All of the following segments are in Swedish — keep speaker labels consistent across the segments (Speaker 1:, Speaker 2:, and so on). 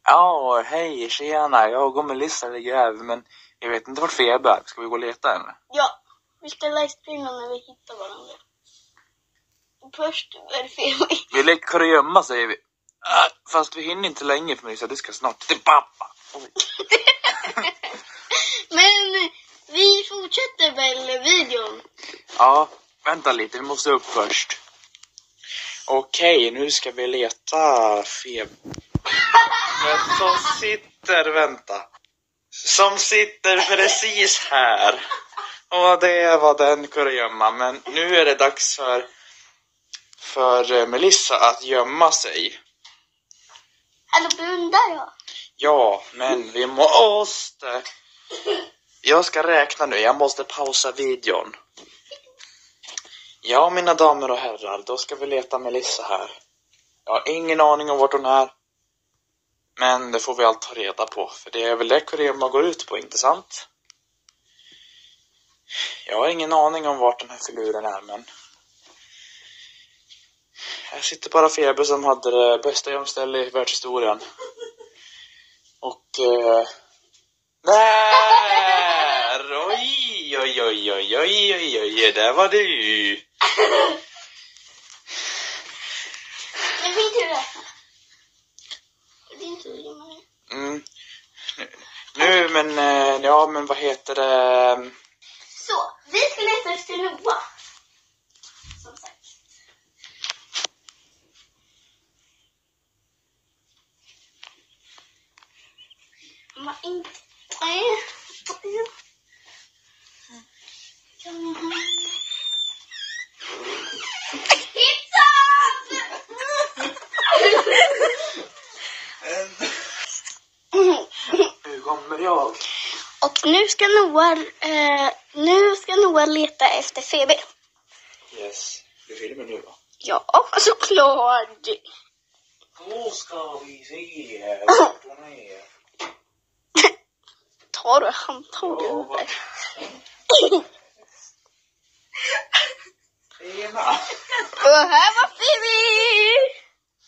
Speaker 1: Ja, hej, tjena. Jag och Melissa ligger över, men jag vet inte vart Feber är. Ska vi gå och leta henne?
Speaker 2: Ja, vi ska livestreama när vi hittar varandra. Först är det Feber.
Speaker 1: Vi leker kurragömma, säger vi. Fast vi hinner inte länge för Melissa, det ska snart till pappa. Oj.
Speaker 2: Men vi fortsätter väl videon?
Speaker 1: Ja, vänta lite, vi måste upp först. Okej, nu ska vi leta Feber. Men som sitter precis här. Och det var den kurragömma. Men nu är det dags för Melissa att gömma sig.
Speaker 2: Eller blundar jag?
Speaker 1: Ja, men vi måste... Jag ska räkna nu, jag måste pausa videon. Ja, mina damer och herrar, då ska vi leta Melissa här. Jag har ingen aning om vart hon är. Men det får vi allt ta reda på, för det är väl det kurragömma går ut på, inte sant? Jag har ingen aning om vart den här filuren är, men... Här sitter bara Feber som hade det bästa gömställe i världshistorien. Och... Där! Oj, oj, oj, oj, oj, oj, oj, där var du!
Speaker 2: Det är min tur att räkna. Det är din tur, Johan.
Speaker 1: Nu, men... Ja, men vad heter det...
Speaker 2: Så, vi ska leta efter Noah. Som sagt. Man inte...
Speaker 1: Nu kommer jag.
Speaker 2: Och nu ska Noah leta efter Feber.
Speaker 1: Yes. Du filmar nu, va?
Speaker 2: Ja, såklart.
Speaker 1: Då ska vi se vart hon är.
Speaker 2: Tar du handtag över?
Speaker 1: Tjena.
Speaker 2: Och här var Feber!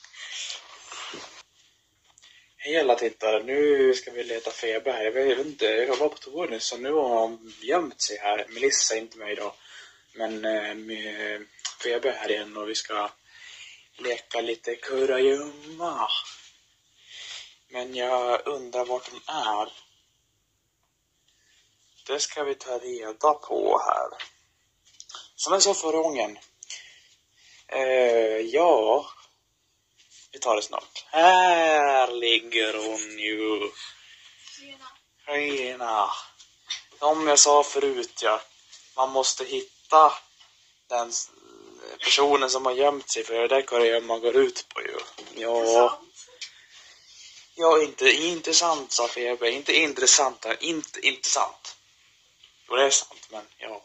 Speaker 1: Hej alla tittare, nu ska vi leta Feber här. Jag vet inte, jag var på toa nu, så nu har hon gömt sig här. Melissa är inte med idag. Men Feber här igen och vi ska leka lite kurragömma. Men jag undrar vart hon är. Det ska vi ta reda på här. Som jag sa förra gången. Ja. Vi tar det snart. Här ligger hon ju. Tjena. Som jag sa förut, ja. Man måste hitta den personen som har gömt sig. För det där kurragömma går ut på ju. Ja. Ja, inte intressant, sa Feber. Inte intressant. Inte intressant. Jo, det är sant, men ja.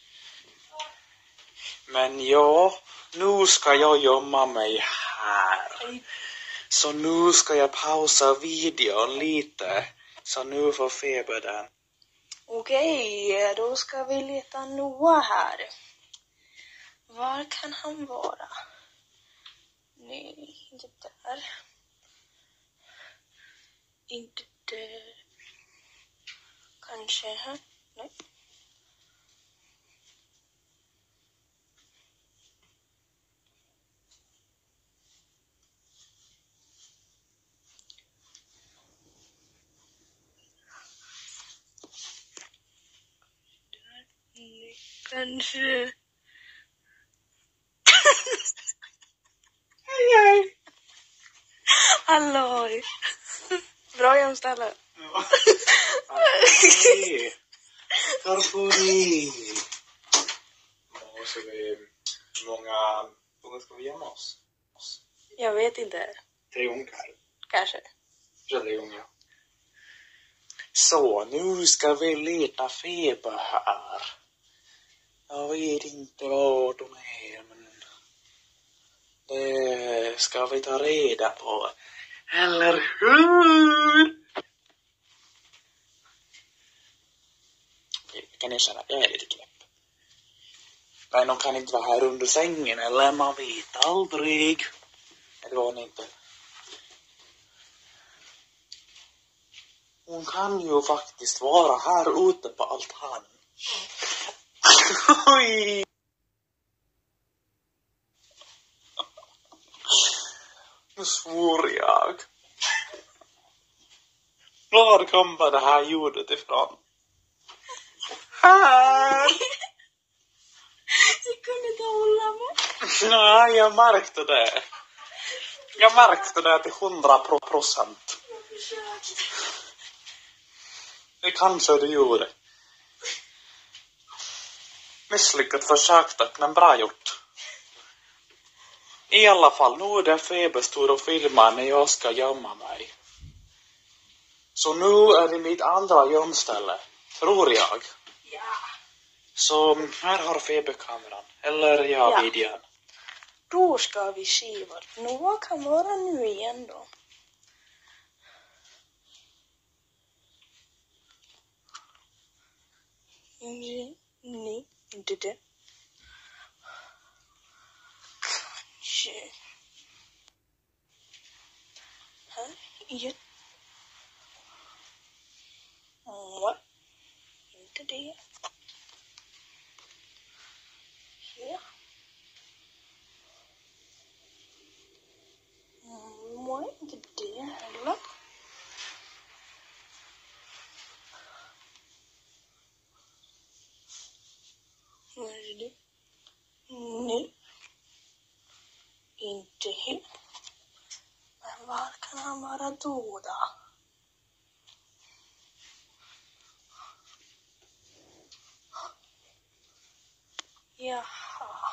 Speaker 1: Men ja, nu ska jag gömma mig här. Så nu ska jag pausa videon lite. Så nu får Feber den.
Speaker 3: Okej, då ska vi leta Noah här. Var kan han vara? Nej, inte där. Inte där. Kanske här? Nej. Kanske. Hej. Halloj. Bra gömställe.
Speaker 1: Ja. Karpori. Hur många gånger ska vi gömma oss?
Speaker 3: Jag vet inte.
Speaker 1: 3 gånger.
Speaker 3: Kanske.
Speaker 1: 3 gånger. Så, nu ska vi leta Feber här. Jag vet inte vart hon är, men det ska vi ta reda på. Eller hur? Kan ni känna att jag är lite knäpp? Men de kan inte vara här under sängen, eller man vet aldrig. Eller var hon inte? Hon kan ju faktiskt vara här ute på altanen. Oj! Nu svor jag. Var kommer det här ljudet ifrån? Här!
Speaker 3: Jag kunde inte hålla mig.
Speaker 1: Nej, jag märkte det. Jag märkte det till 100%. Det kanske du gjorde. Misslyckat försök dock, men bra gjort. I alla fall, nu är det feberstor och filmar när jag ska gömma mig. Så nu är det mitt andra gömställe, tror jag.
Speaker 3: Ja.
Speaker 1: Så här har feberkameran, eller
Speaker 3: Ja.
Speaker 1: videon.
Speaker 3: Då ska vi se vart Noah kan vara nu igen då. Nej, inte det. Kanske. Här, igen. Nej, inte det. Ja. Nej, inte det heller. Vad är det? Nej. Inte helt. Men var kan han vara då? Jaha.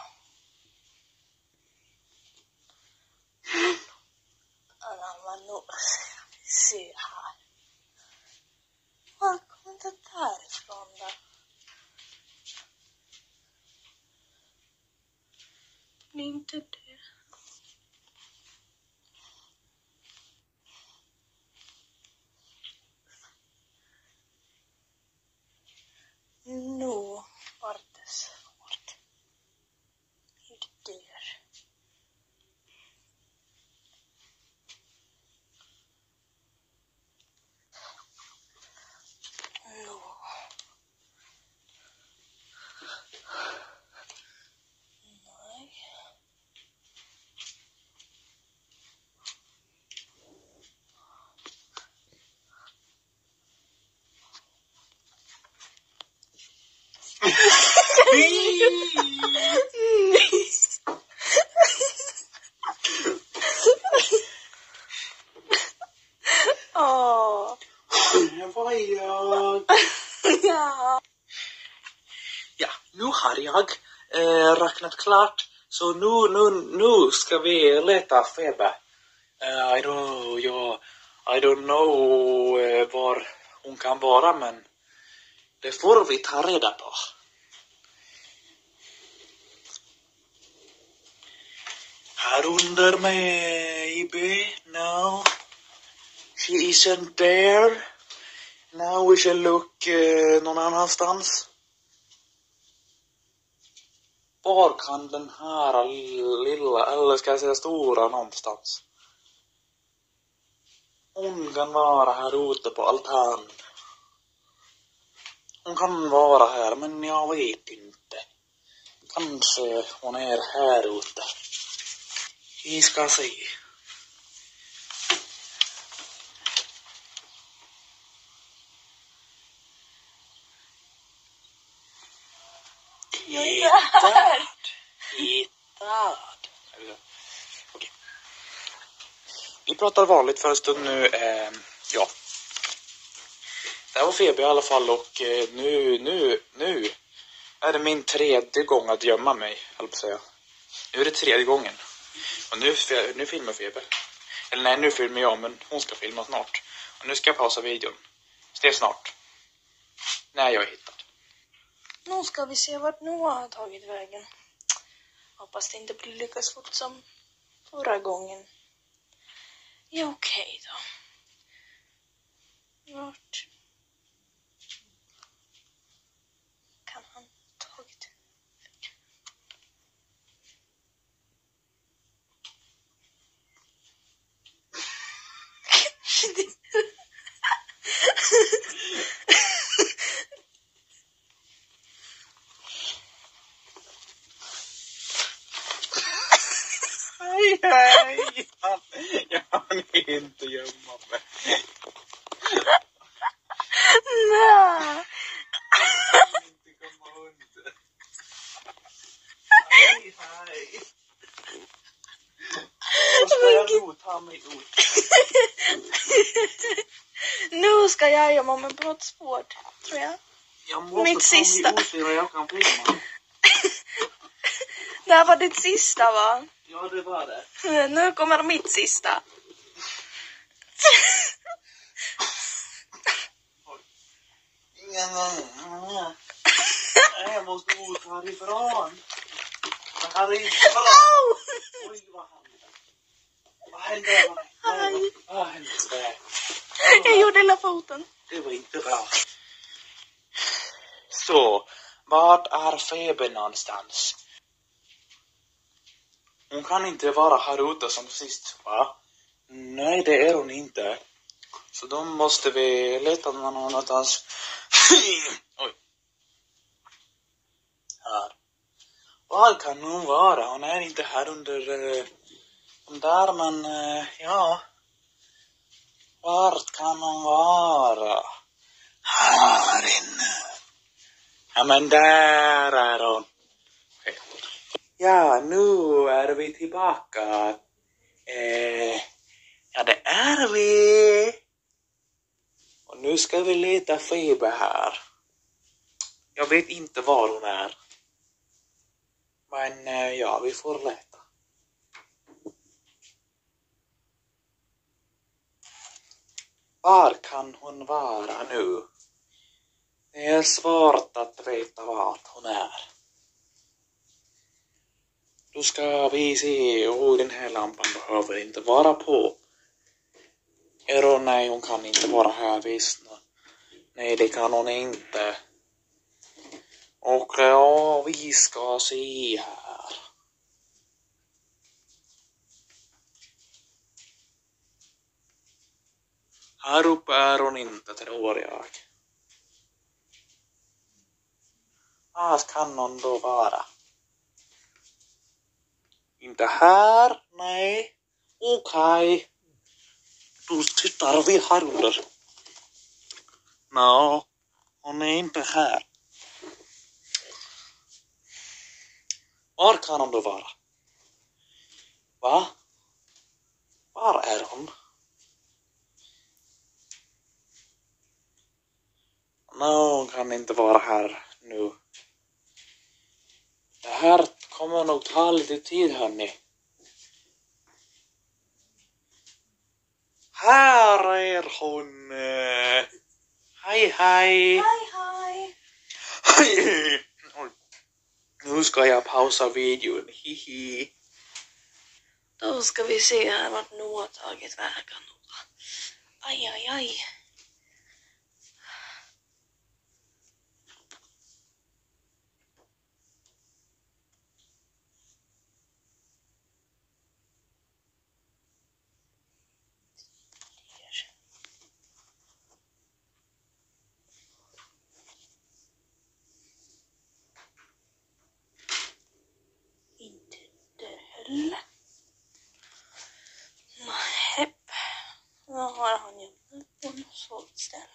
Speaker 3: Han var nog... Se här. Var kom det där ifrån då? Det är inte det. Nu var det svårt. Inte där. Nu. Nej. Åh.
Speaker 1: Det var jag.
Speaker 3: Ja.
Speaker 1: Ja, nu har jag räknat klart. Så nu ska vi leta feber. I don't know var hon kan vara, men det får vi ta reda på. Här under maybe, no. She isn't there. Now we shall look någon annanstans. Var kan den här lilla, eller ska jag säga stora någonstans? Hon kan vara här ute på altanen. Hon kan vara här, men jag vet inte. Kanske hon är här ute. Vi ska se. Hittad. Okej. Vi pratar vanligt för en stund nu. Ja. Det här var feber i alla fall, och nu är det min 3:e gång att gömma mig, höll på att säga. Nu är det 3:e gången. Och nu filmar feber. Eller nej, nu filmar jag, men hon ska filma snart. Och nu ska jag pausa videon. Så det är snart. När jag är hittad.
Speaker 3: Nu ska vi se vart Noah har tagit vägen. Hoppas det inte blir lika svårt som förra gången. Ja, okej då. Vart kan han tagit vägen?
Speaker 1: Nej! Jag kan inte gömma mig.
Speaker 3: Nej.
Speaker 1: Jag kan inte komma under. Hej, hej. Då ska jag nog ta mig ut.
Speaker 3: Nu ska jag gömma mig på något spårt, tror jag.
Speaker 1: Jag måste
Speaker 3: Mitt
Speaker 1: ta
Speaker 3: sista.
Speaker 1: mig ut innan jag kan filma.
Speaker 3: Det här var ditt sista, va?
Speaker 1: Ja, det var det.
Speaker 3: Nu kommer mitt sista.
Speaker 1: Jag måste ut härifrån. Det här är inte bra. Oj, vad hände? Vad hände? Vad hände?
Speaker 3: Jag gjorde hela foten.
Speaker 1: Det var inte bra. Så, vart är Febe någonstans? Hon kan inte vara här ute som sist, va? Nej, det är hon inte. Så då måste vi leta någon annanstans. Oj. Här. Var kan hon vara? Hon är inte här under där, men ja. Vart kan hon vara? Här inne. Ja, men där är hon. Ja, nu är vi tillbaka. Ja, det är vi. Och nu ska vi leta Febe här. Jag vet inte var hon är. Men ja, vi får leta. Var kan hon vara nu? Det är svårt att veta vart hon är. Då ska vi se. Den här lampan behöver inte vara på. Nej, hon kan inte vara här visst. Nej, det kan hon inte. Och ja, vi ska se här. Här uppe är hon inte, tror jag. Var kan hon då vara? Inte här, nej. Okej. Då tittar vi här under. Nå, hon är inte här. Var kan hon då vara? Va? Var är hon? Nå, hon kan inte vara här nu. Det här kommer nog ta lite tid, hörni. Här är hon. Hej, hej.
Speaker 3: Hej, hej.
Speaker 1: Hej. Nu ska jag pausa videon. Hihi.
Speaker 3: Då ska vi se här vart Noah har tagit vägen. Aj, aj, aj. Inte där heller. Nej. Då har han gömt på något sådant ställe.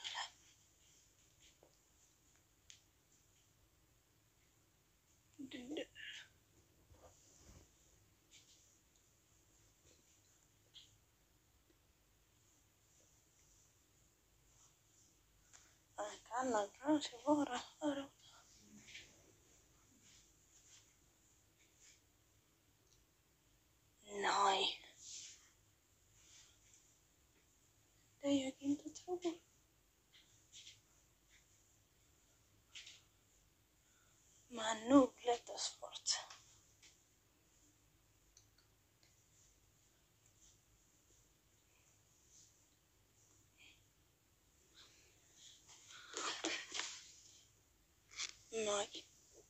Speaker 3: Kan han kanske vara här? Nej. Det jag inte tror. Men nu blev det svårt. Nej.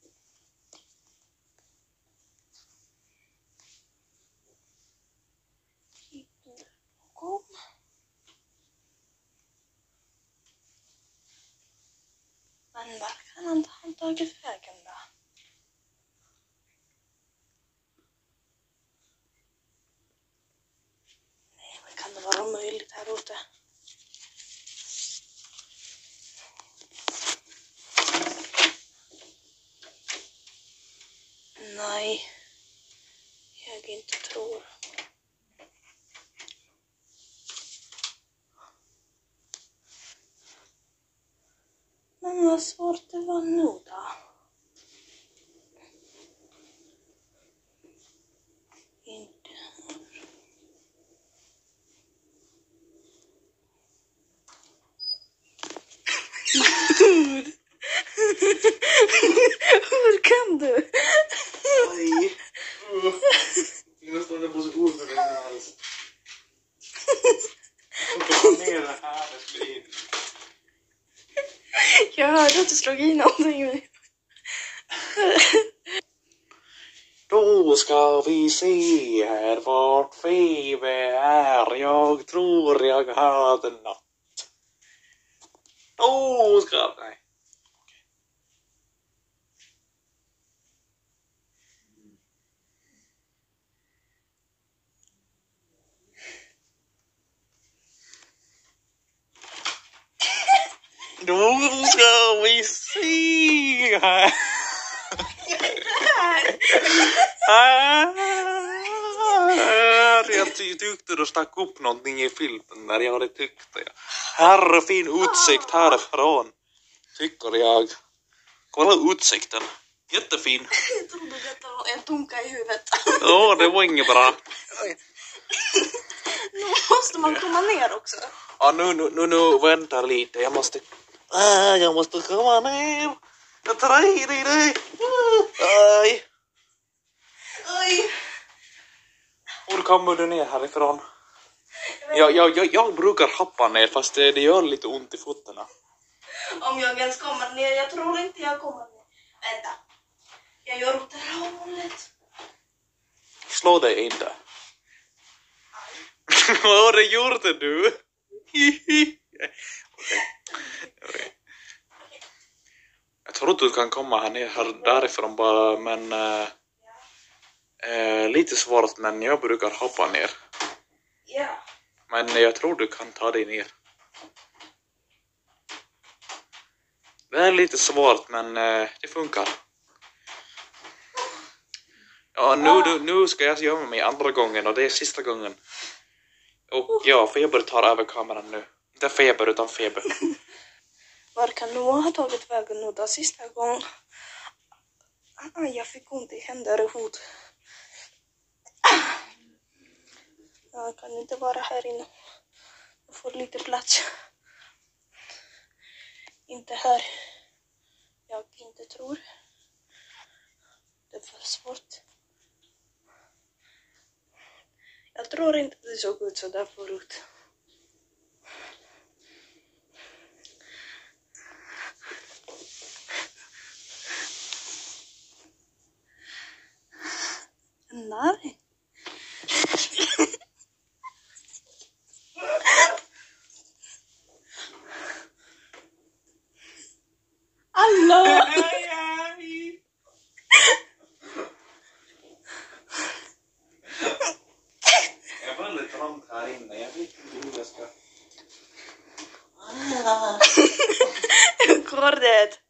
Speaker 3: Kom. Men var kan han ha tagit vägen då? det. Nej, jag inte tror. Men vad svårt det var nu då. Inte här. Hur kan du?
Speaker 1: Aj. Jag nästan en position för den alls. Jag får ta ner det här.
Speaker 3: Jag hörde att du slog i någonting.
Speaker 1: Då ska vi se här vart Febe är. Jag tror jag hade något. Då ska... Nej. Då ska vi se här. Jag tyckte du stack upp någonting i filmen när jag hade tyckt det. Här är fin utsikt härifrån. Tycker jag. Kolla utsikten. Jättefin.
Speaker 3: Jag trodde att det var en tunka i huvudet.
Speaker 1: Ja, det var inget bra.
Speaker 3: Nu måste man komma ner också.
Speaker 1: Ja, nu vänta lite. Jag måste komma ner. Jag tar i dig. Aj.
Speaker 3: Oj.
Speaker 1: Hur kommer du ner härifrån? Jag brukar hoppa ner fast det gör lite ont i fötterna.
Speaker 3: Om jag ens kommer ner, jag tror inte jag kommer ner. Vänta. Jag gör åt det här hållet.
Speaker 1: Slå dig inte. Vad har du gjort du? Okej. Jag tror att du kan komma här ner därifrån bara, men lite svårt, men jag brukar hoppa ner.
Speaker 3: Ja.
Speaker 1: Men jag tror du kan ta dig ner. Det är lite svårt, men det funkar. Ja, nu ska jag gömma mig andra gången och det är sista gången. Och ja, Feber tar över kameran nu. Inte Feber utan Feber.
Speaker 3: Var kan Noah ha tagit vägen nu då sista gången? Jag fick ont i händer och fot. Jag kan inte vara här inne. Jag får lite plats. Inte här. Jag inte tror. Det är för svårt. Jag tror inte det såg ut så där förut. Nej. Alla!
Speaker 1: Jag var lite trångt här inne. Jag vet inte hur jag ska...
Speaker 3: Kordet.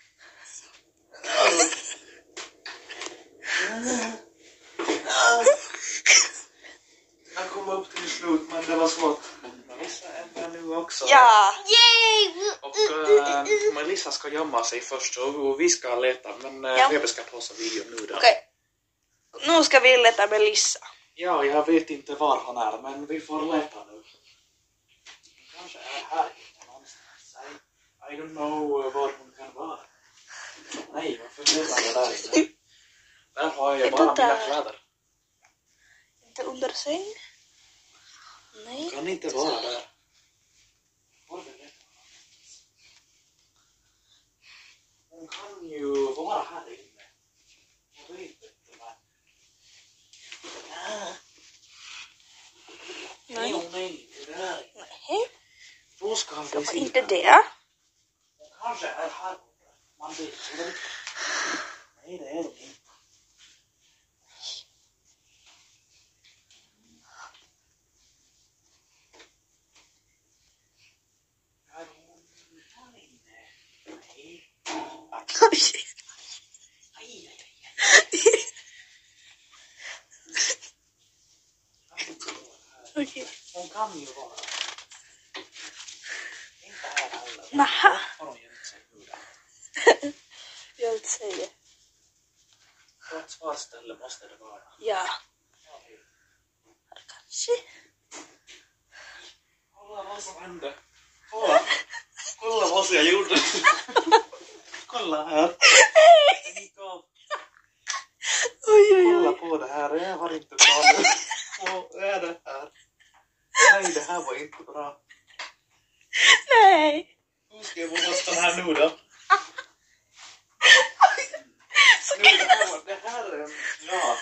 Speaker 1: Jag kom upp till slut, men det var svårt. Melissa är där nu också.
Speaker 3: Ja.
Speaker 2: Yay!
Speaker 1: Och Melissa ska gömma sig först och vi ska leta. Men Feber ska pausa videon nu då.
Speaker 3: Okej. Nu ska vi leta Melissa.
Speaker 1: Ja, jag vet inte var hon är, men vi får leta nu. Kanske är här någonstans. I don't know var hon kan vara. Nej, varför letar jag där inne? Där har jag bara mina kläder.
Speaker 3: Inte under säng. Nej.
Speaker 1: Kan inte vara där. Var det rätt? Hon kan ju vara här inne. Jag vet inte, men...
Speaker 3: Nej.
Speaker 1: Nej, det där.
Speaker 3: Nej.
Speaker 1: Då ska
Speaker 3: Det
Speaker 1: vi
Speaker 3: var
Speaker 1: se.
Speaker 3: inte det.
Speaker 1: Hon kanske är här. Man vet inte. Nej, det är det inte.
Speaker 3: Okej.
Speaker 1: Hon kan ju vara. Inte här heller.
Speaker 3: Nähä.
Speaker 1: Har hon gömt sig nu då?
Speaker 3: Jag vill inte säga det.
Speaker 1: På ett svarställe måste det vara.
Speaker 3: Ja. Här kanske.
Speaker 1: Kolla vad som hände. Kolla. Kolla vad jag gjorde. Kolla här. Den gick av.
Speaker 3: Oj.
Speaker 1: Kolla på det här. Jag var inte bra nu. Vad är det här? Nej, det här var inte bra.
Speaker 3: Nej.
Speaker 1: Hur ska jag våga stå här nu då? Nu, det här är en... Ja.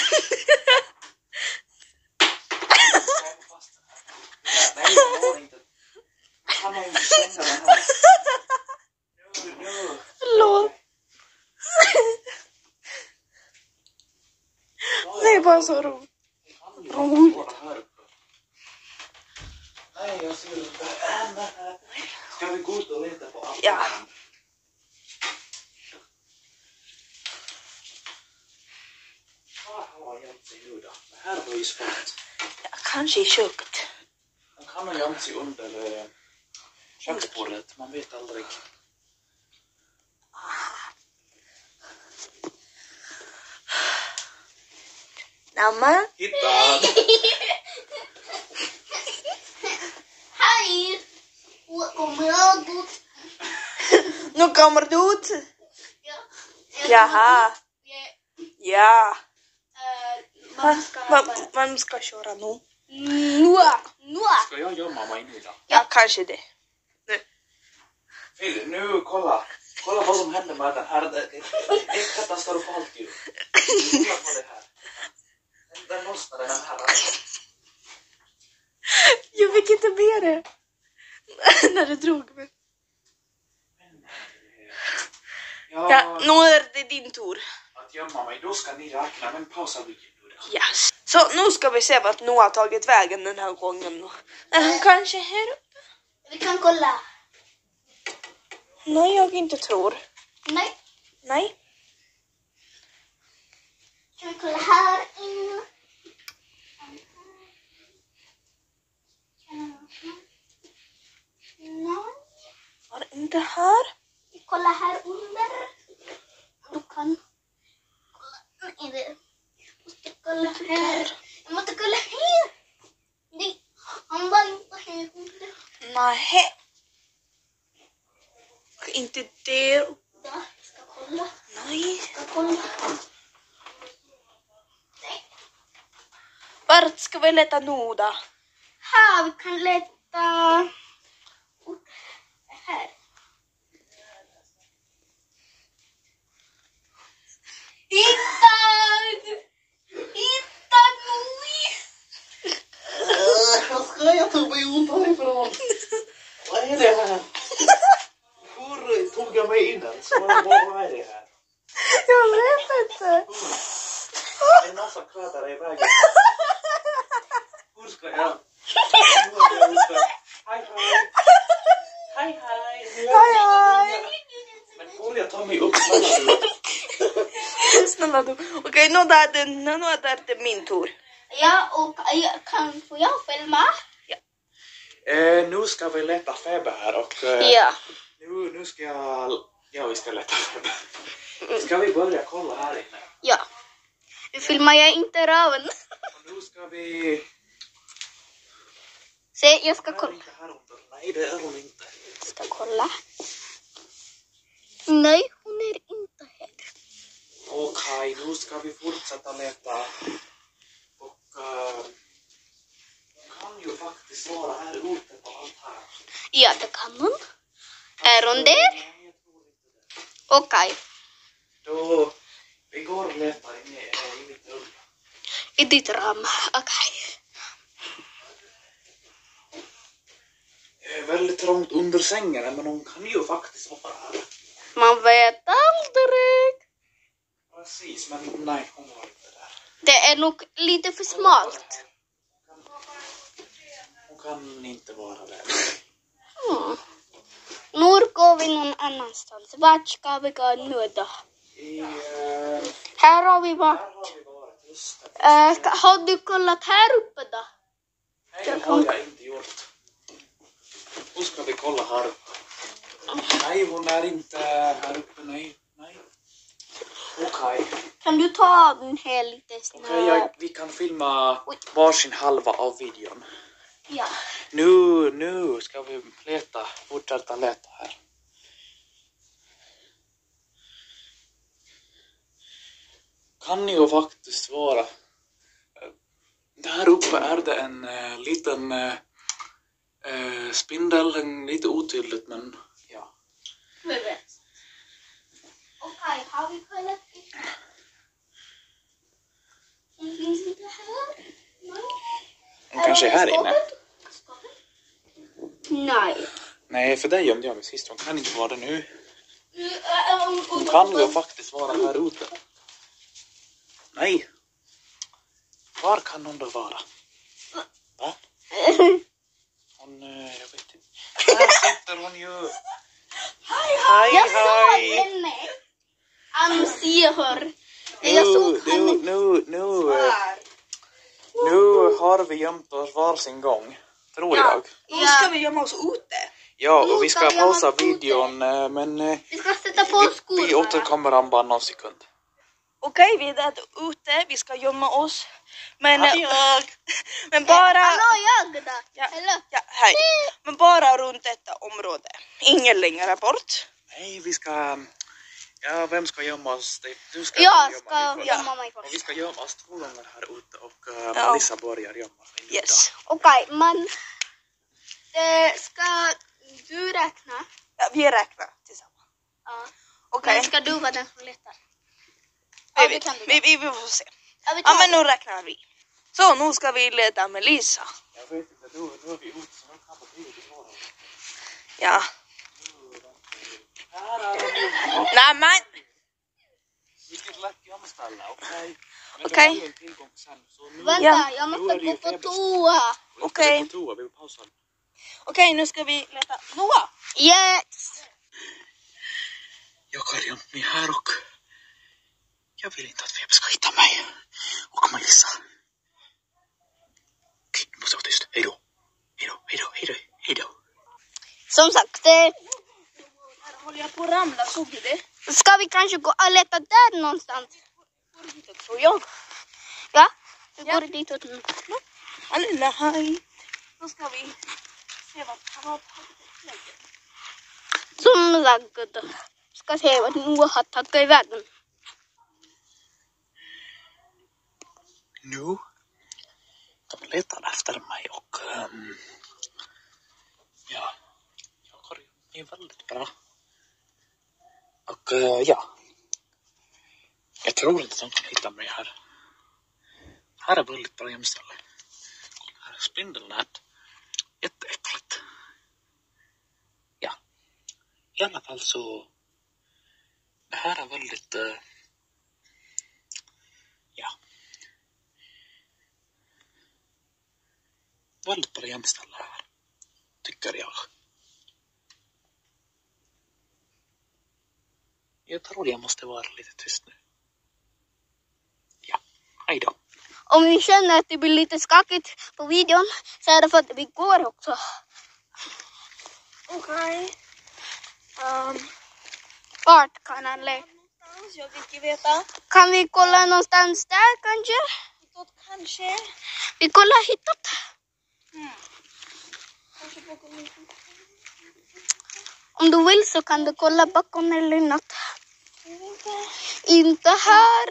Speaker 1: Nej, jag har inte. Han har inte stängt den här. Nu.
Speaker 3: Förlåt. Nej, bara så roligt.
Speaker 1: Nej, jag ser inte. Ska vi gå ut och leta på allt?
Speaker 3: Ja.
Speaker 1: Var har han gömt sig nu då? Det här var ju svårt.
Speaker 3: Ja, kanske i köket.
Speaker 1: Han kan ha gömt sig under köksbordet. Man vet aldrig.
Speaker 3: Namma.
Speaker 1: Hitta!
Speaker 2: Hej! Kommer jag ut?
Speaker 3: Nu kommer du ut.
Speaker 2: Ja.
Speaker 3: Jaha. Ja.
Speaker 2: Man
Speaker 3: Vem ska köra nu?
Speaker 2: Noa.
Speaker 1: Ska jag gömma mig nu då?
Speaker 3: Ja, kanske det.
Speaker 1: Phil, nu kolla. Kolla vad som händer med den här. Det är katastrofalt ju. Kolla på det här. Den lossnade den här.
Speaker 3: Jag fick inte med det. När du drog mig. Ja, nu är det din tur.
Speaker 1: Att gömma mig, då ska ni räkna. Men pausa vilken nu då.
Speaker 3: Yes. Så nu ska vi se vart Noah har tagit vägen den här gången. Är han kanske här uppe?
Speaker 2: Vi kan kolla.
Speaker 3: Nej, jag inte tror.
Speaker 2: Nej.
Speaker 3: Nej.
Speaker 2: Kan vi kolla här inne? Nej.
Speaker 3: Var inte här?
Speaker 2: Vi kollar här under. Du kan kolla. Nej, det. Måste kolla här. Jag måste kolla här. Nej, han var inte här under.
Speaker 3: Nej. Inte där.
Speaker 2: Ja, jag ska kolla.
Speaker 3: Nej.
Speaker 2: Jag ska kolla. Nej.
Speaker 3: Vart ska vi leta nu då?
Speaker 2: Här, vi kan leta. Här. Hittad Noi!
Speaker 1: Vad ska jag ta mig ut härifrån? Vad är det här? Hur tog jag mig in ens? Vad är det här?
Speaker 3: Jag vet inte.
Speaker 1: En massa kläder i vägen. Hur ska jag? Nu är jag ute. Hej.
Speaker 3: Hej.
Speaker 1: Men får jag ta mig upp?
Speaker 3: Snälla du. Okej, nu är det min tur.
Speaker 2: Ja, och får jag filma?
Speaker 3: Ja.
Speaker 1: Nu ska vi leta feber här och
Speaker 3: Ja.
Speaker 1: nu ska vi ska leta feber. Ska vi börja kolla här inne?
Speaker 2: Ja. Nu filmar jag inte röven.
Speaker 1: Och nu ska vi...
Speaker 2: Se, jag ska
Speaker 1: Hon är
Speaker 2: kolla.
Speaker 1: inte här under. Nej, det är hon inte.
Speaker 2: Jag ska kolla. Nej, hon är inte här.
Speaker 1: Okej, nu ska vi fortsätta leta. Och kan ju faktiskt vara här ute på allt här.
Speaker 2: Ja, det kan hon. Är hon där?
Speaker 1: Nej, jag tror inte det.
Speaker 2: Okej.
Speaker 1: Då, vi går och letar i mitt rum.
Speaker 2: I ditt rum. Okej.
Speaker 1: Det är väldigt trångt under sängen, men hon kan ju faktiskt vara här.
Speaker 2: Man vet aldrig.
Speaker 1: Precis, men nej, hon var inte där.
Speaker 2: Det är nog lite för smalt.
Speaker 1: Hon kan inte vara där.
Speaker 2: Mm. Nu går vi någon annanstans. Vart ska vi gå nu då? Här har vi varit. Har du kollat här uppe då?
Speaker 1: Nej, det har jag inte gjort. Nu ska vi kolla här uppe. Nej, hon är inte här uppe. Nej. Okej.
Speaker 2: Kan du ta den här lite snabbt?
Speaker 1: Okej, vi kan filma varsin halva av videon.
Speaker 2: Ja.
Speaker 1: Nu ska vi fortsätta leta här. Kan ju faktiskt vara. Där uppe är det en liten spindel, lite otydligt men ja.
Speaker 2: Okej, har vi kollat? Den finns inte här.
Speaker 1: Den kanske är här inne.
Speaker 2: Nej.
Speaker 1: Nej, för dig gömde jag mig sist. Hon kan inte vara det nu. Hon kan ju faktiskt vara här ute. Nej. Var kan hon då vara? Va? Hon, jag vet inte. Här sitter hon ju. Hej.
Speaker 2: Jag såg henne. Han ser. Jag såg henne.
Speaker 1: Nu har vi gömt oss varsin gång. Tror jag.
Speaker 3: Nu ska vi gömma oss ute.
Speaker 1: Ja, och vi ska pausa videon. Men
Speaker 2: Vi ska sätta på skor.
Speaker 1: vi återkommer om bara någon sekund.
Speaker 3: Okej, vi är där ute. Vi ska gömma oss. Men bara...
Speaker 2: Hallå, jag då.
Speaker 3: Ja,
Speaker 2: Hallå.
Speaker 3: ja, hej. Men bara runt detta område. Ingen längre bort.
Speaker 1: Nej, vi ska... Ja, vem ska gömma oss? Du ska
Speaker 2: Jag ska
Speaker 1: gömma dig först.
Speaker 2: gömma mig
Speaker 1: Och vi
Speaker 2: först.
Speaker 1: ska gömma oss 2 gånger här ute och
Speaker 3: Ja.
Speaker 1: Melissa börjar gömma sig.
Speaker 3: Yes.
Speaker 2: Okej, men ska du räkna?
Speaker 3: Ja, vi räknar tillsammans.
Speaker 2: Ja.
Speaker 3: Okej.
Speaker 2: Men ska du vara den som letar?
Speaker 3: Vi får se.
Speaker 2: Ja, vi
Speaker 3: Ja,
Speaker 2: tar
Speaker 3: men
Speaker 2: det.
Speaker 3: nu räknar vi. Så, nu ska vi leta Melissa.
Speaker 1: Jag vet inte, nu är vi ute så nu kan det bli lite svårare.
Speaker 3: Ja.
Speaker 1: Här är de ju.
Speaker 3: Nej, men...
Speaker 1: Vilket lätt gömställe, okej? Men
Speaker 3: Okej.
Speaker 1: det är ju en tillgång sen. Så nu,
Speaker 2: Vänta,
Speaker 3: Ja.
Speaker 2: jag
Speaker 1: Nu
Speaker 2: måste
Speaker 1: är det
Speaker 2: gå
Speaker 1: ju
Speaker 2: på
Speaker 1: feber.
Speaker 2: toa.
Speaker 3: Okej.
Speaker 1: På toa, vi pausar.
Speaker 3: Okej, nu ska vi leta Noah.
Speaker 2: Yes!
Speaker 1: Jag har gömt mig här och jag vill inte att Feber ska hitta mig. Och Melissa. Okej, nu måste jag vara tyst. Hej då.
Speaker 2: Som sagt,
Speaker 3: Här håller jag på att ramla, såg du det?
Speaker 2: ska vi kanske gå och leta där någonstans?
Speaker 3: Det tror jag.
Speaker 2: Ja, vi
Speaker 3: Ja.
Speaker 2: går ditåt nu.
Speaker 3: Alla, hej. Då ska vi se vad han har tagit vägen.
Speaker 2: Som sagt, ska se vad Noah har tagit vägen.
Speaker 1: Nu. De letar efter mig och ja, jag har gjort mig väldigt bra. Och ja, jag tror inte de kan hitta mig här. Här är väldigt bra gömställe. Kolla här, spindelnät. Jätteäckligt. Ja, i alla fall så det här är väldigt ja, väldigt bra gömställe här, tycker jag. Jag tror jag måste vara lite tyst nu. Ja, hej då.
Speaker 2: Om vi känner att det blir lite skakigt på videon så är det för att vi går också.
Speaker 3: Okej.
Speaker 2: Vart kan han leta?
Speaker 3: Jag vill inte veta.
Speaker 2: Kan vi kolla någonstans där kanske?
Speaker 3: Hitåt kanske.
Speaker 2: Vi kollar hitåt.
Speaker 3: Kanske bakom mig.
Speaker 2: Om du vill så kan du kolla bakom eller något. Inte här.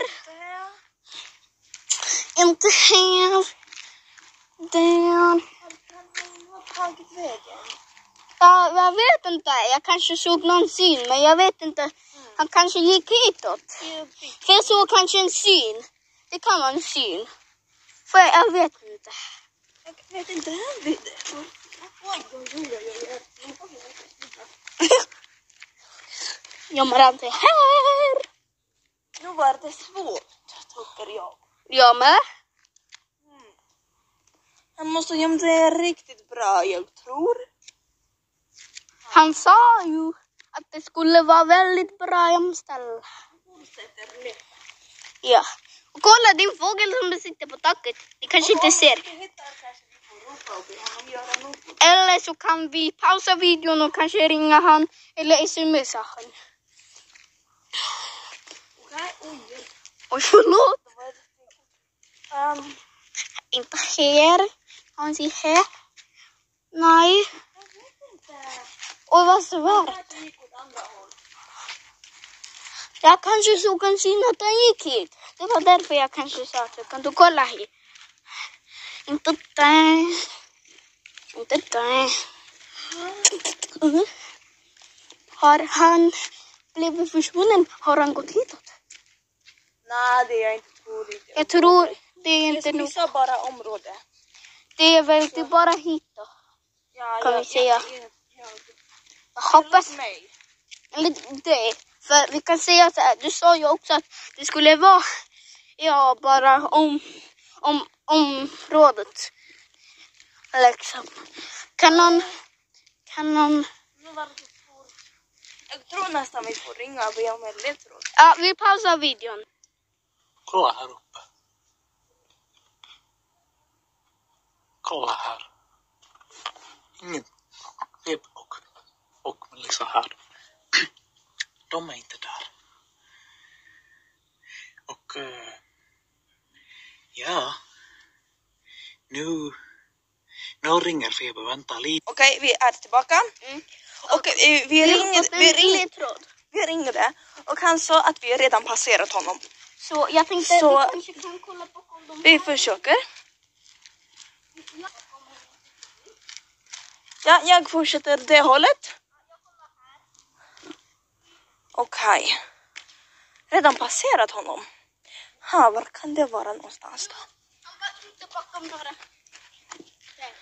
Speaker 2: Inte här. Där.
Speaker 3: Har tagit vägen.
Speaker 2: Ja, jag vet inte. Jag kanske såg någon syn, men jag vet inte. Han kanske gick hitåt. För jag såg kanske en syn. Det kan vara en syn. För jag vet inte.
Speaker 3: Jag vet inte heller.
Speaker 2: Jag mår inte här.
Speaker 3: Nu var det svårt, tycker jag.
Speaker 2: Jag med.
Speaker 3: Jag måste gömma det riktigt bra, jag tror.
Speaker 2: Han sa ju att det skulle vara väldigt bra jämställa. Ja. Och kolla din fågel som sitter på taket. Ni kanske inte ser. Eller så kan vi pausa videon och kanske ringa han eller smsa han. Oj, förlåt. Inte här. Han ser här. Nej. Oj, vad svårt. Jag kanske såg en syn att han gick hit. Det var därför jag kanske sa att kan du kolla hit. Inte där. Inte där. Har han blivit försvunnen? Har han gått hitåt?
Speaker 3: Nej, det är jag inte troligt.
Speaker 2: Jag tror det är inte
Speaker 3: nog.
Speaker 2: nog.
Speaker 3: Bara område.
Speaker 2: Det är väl inte bara hit då.
Speaker 3: Ja,
Speaker 2: kan vi säga.
Speaker 3: Jag
Speaker 2: hoppas
Speaker 3: mig.
Speaker 2: eller det. För vi kan säga så här. Du sa ju också att det skulle vara bara om området. Liksom. Kan någon
Speaker 3: Jag tror nästan vi får ringa och be om en ledtråd.
Speaker 2: ja, vi pausar videon.
Speaker 1: Kolla här uppe. Kolla här. Ingen webb och liksom här. De är inte där. Och ja. Nu ringer Feber, vänta lite.
Speaker 3: Okej, vi är tillbaka. Och vi ringde och han sa att vi redan passerat honom.
Speaker 2: Så jag tänkte
Speaker 3: Så
Speaker 2: vi kanske kan kolla på om
Speaker 3: vi försöker. Ja, jag fortsätter det hållet. Okej. Redan passerat honom. Var kan det vara någonstans då?
Speaker 2: Han var inte bakom dörren. Där.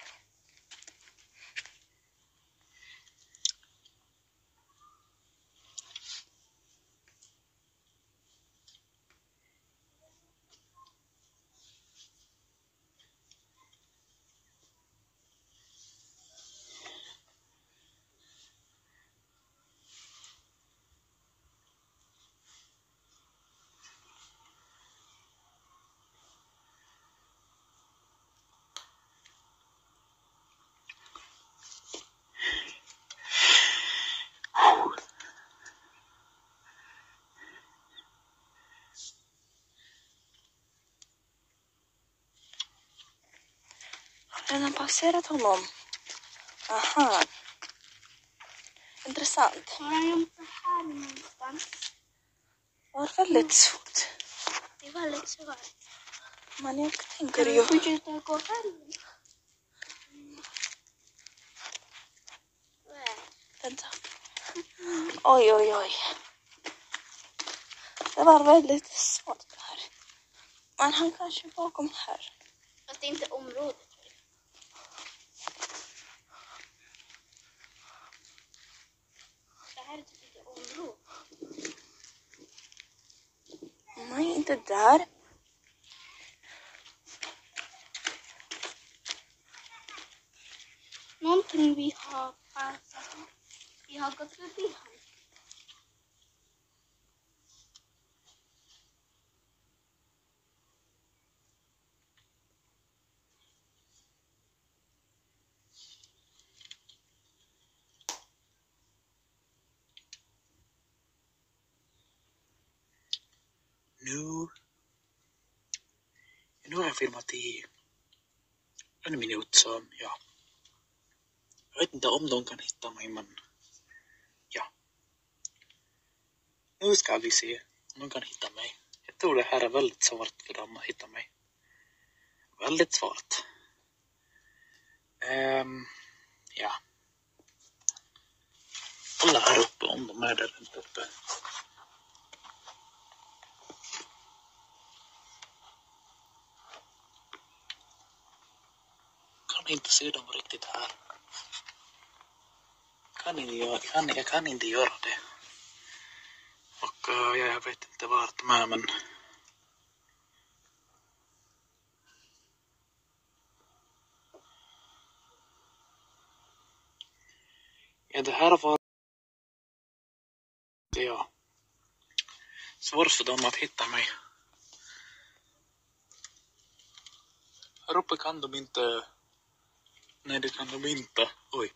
Speaker 3: Redan passerat honom. Aha. Intressant.
Speaker 2: Har han gjort det här någonstans?
Speaker 3: Det var väldigt svårt.
Speaker 2: Det är väldigt svårt.
Speaker 3: Men jag tänker ju...
Speaker 2: Fortsätta gå här.
Speaker 3: Vänta. Oj. Det var väldigt svårt det här. Men han kanske är bakom här.
Speaker 2: Fast det är inte området. Det här är typ inte området.
Speaker 3: Nej, inte där.
Speaker 2: Någonting vi har passat. Vi har gått förbi här.
Speaker 1: Nu har jag filmat i en minut så ja. Jag vet inte om de kan hitta mig men ja. Nu ska vi se om de kan hitta mig. Jag tror det här är väldigt svårt för dem att hitta mig. Väldigt svårt. Ja. Kolla här uppe om de är där uppe. Kan inte se dem riktigt här. Jag kan inte göra det. Och jag vet inte vart de är men... Ja, det här var... Ja. Svårt för dem att hitta mig. Här uppe kan de inte... Nej, det kan de inte. Oj.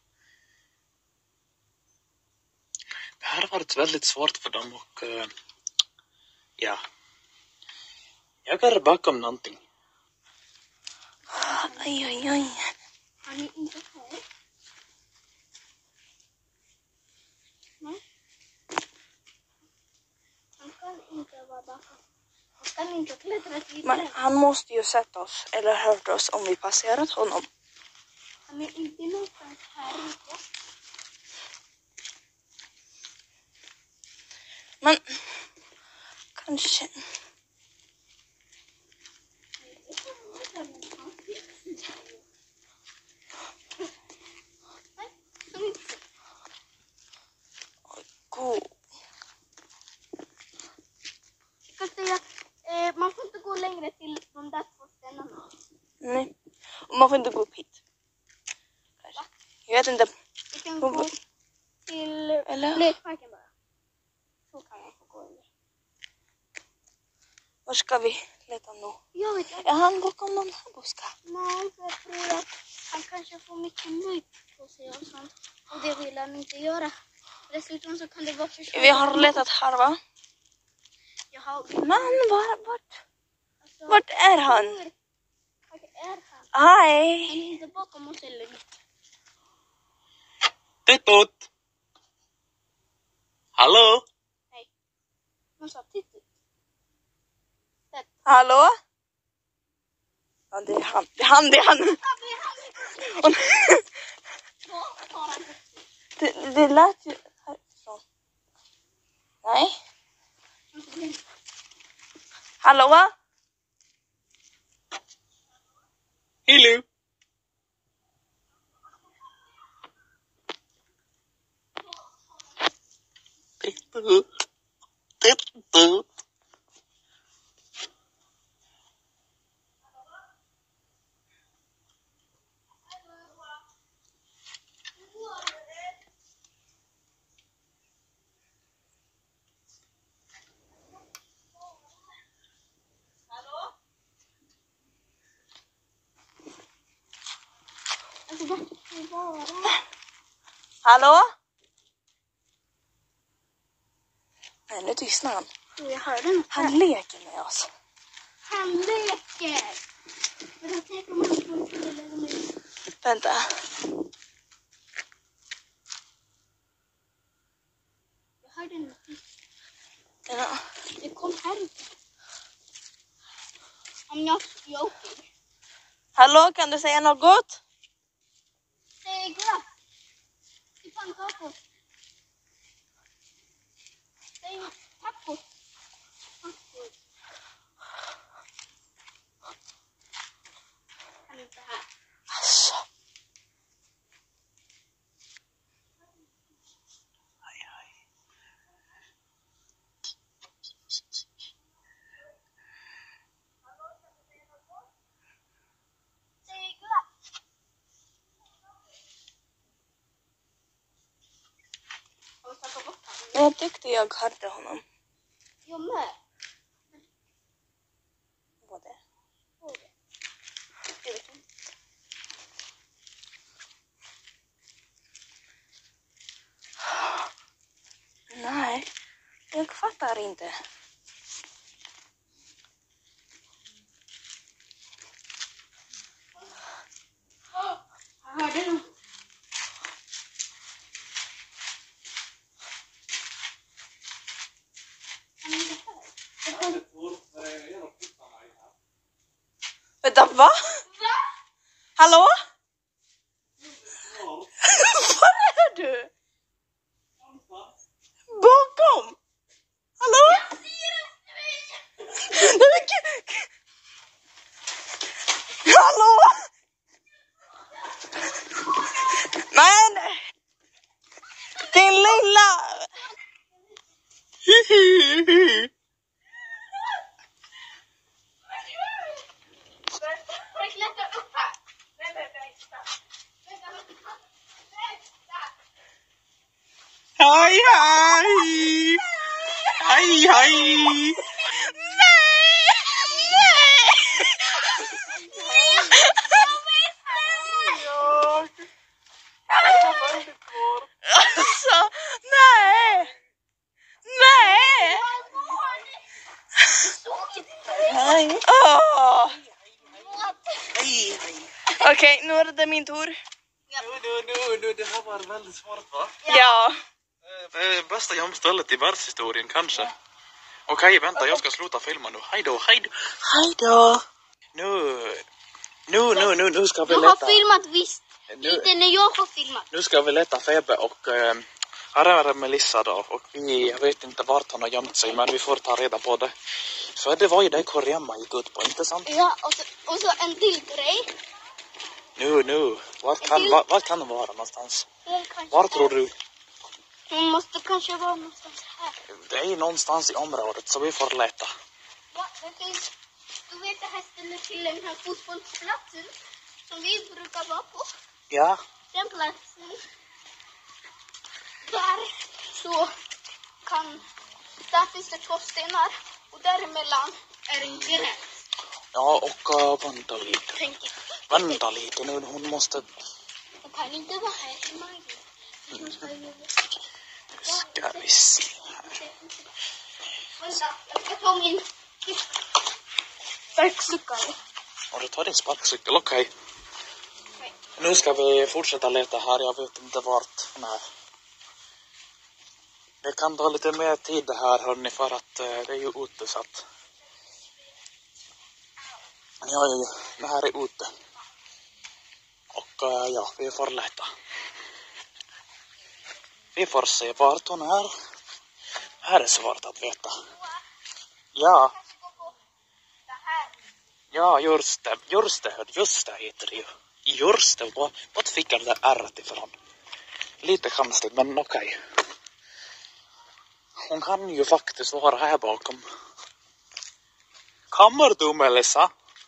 Speaker 1: Det här har varit väldigt svårt för dem och... ja. Jag är bakom någonting.
Speaker 3: Aj, aj, aj.
Speaker 2: Han är inte här. Nej. Han kan inte vara bakom. Han kan inte klättra vidare.
Speaker 3: Men han måste ju sett oss eller hört oss om vi passerat honom.
Speaker 2: Han är inte någonstans här ute.
Speaker 3: Men kanske... God.
Speaker 2: Jag kan säga, man får inte gå längre till de där två stenarna.
Speaker 3: Nej. Och man får inte gå upp hit. Kanske. Jag vet inte.
Speaker 2: Vi kan gå till
Speaker 3: Eller?
Speaker 2: lekparken bara. Så kan man få gå under.
Speaker 3: Var ska vi leta nu?
Speaker 2: Jag vet inte.
Speaker 3: Är han bakom någon här buska?
Speaker 2: Nej, för jag tror att han kanske får mycket nöjd på sig och sånt. Och det vill han inte göra. Dessutom så kan det vara för svårt.
Speaker 3: Vi har letat här, va? Men vart är han?
Speaker 2: Vart är han?
Speaker 3: Hej!
Speaker 2: Han är inte bakom oss eller inte.
Speaker 1: Tittut! Hallå?
Speaker 2: Nej. Man sa tittut.
Speaker 3: Hallå? Ja, det är han. Det är han.
Speaker 2: Ja, det är han.
Speaker 3: Det lät ju härifrån. Nej. Hallå?
Speaker 1: Hello? Tittut! Tittut!
Speaker 3: Hallå? Nej, nu tystnar han.
Speaker 2: Jag hörde något.
Speaker 3: Han leker med oss.
Speaker 2: Han leker. Men då tänker man att man skulle lägga mig.
Speaker 3: Vänta.
Speaker 2: Jag hörde något.
Speaker 3: Ja.
Speaker 2: Det kom här ute. Om jag åker.
Speaker 3: Hallå, kan du säga något?
Speaker 2: Säg glass. I pannkakor. Säg tacos. Han är inte här.
Speaker 3: Alltså.
Speaker 2: Säg glass. Och så bort honom.
Speaker 3: Jag tyckte jag hörde honom.
Speaker 2: Jag med.
Speaker 3: Vad det?
Speaker 2: Jag vet inte.
Speaker 3: Nej, jag fattar inte.
Speaker 2: Jag hörde något.
Speaker 3: Vänta, va? Hallå? Var är du? Bakom? Hallå? Nej, men gud. Hallå? Men! Din lilla...
Speaker 2: Jag klättrar upp här. Vänta.
Speaker 1: Hej!
Speaker 3: Alltså, nej! Nej!
Speaker 1: Nej!
Speaker 3: Åh!
Speaker 1: Hej!
Speaker 3: Okej, nu är det min tur.
Speaker 1: Nu, det här var väldigt svårt, va?
Speaker 3: Ja.
Speaker 1: Bästa gömstället i världshistorien, kanske. Okej, vänta, jag ska sluta filma nu. Hej då. Nu ska vi
Speaker 2: Jag har
Speaker 1: leta.
Speaker 2: filmat visst. Inte när jag har filmat.
Speaker 1: Nu ska vi leta Febe och här är Melissa då. Och jag vet inte vart hon har gömt sig, men vi får ta reda på det. Så det var ju det Korjamma gick ut på, inte sant?
Speaker 2: Ja, och så en till grej.
Speaker 1: Nu. Vart kan hon vara någonstans? Var tror du?
Speaker 2: Hon måste kanske vara någonstans här.
Speaker 1: Det är någonstans i området, så vi får leta.
Speaker 2: Ja, det finns. Du vet det här stället till den här fotbollsplatsen som vi brukar vara på.
Speaker 1: Ja.
Speaker 2: Den platsen. Där så där finns det 2 stenar och däremellan är en gräns.
Speaker 1: Ja, och vänta lite.
Speaker 2: Tänk inte.
Speaker 1: Vänta lite nu, hon måste...
Speaker 2: Hon kan inte vara här hemma. Hon ska ju...
Speaker 1: Ska vi se här.
Speaker 2: Vänta, jag ska ta min sparkcykel.
Speaker 1: Och du tar din sparkcykel, okej. Nu ska vi fortsätta leta här, jag vet inte vart hon är. Det kan ta lite mer tid det här, hörni, för att det är ju ute så att... Ja, det här är ute. Och ja, vi får leta. Vi får se vart hon är. Här är svårt att veta. Ja. Ja, just det heter det ju. Just det, vad fick jag det där ärret ifrån? Lite konstigt, men okej. Hon kan ju faktiskt vara här bakom. Kommer du, Melissa?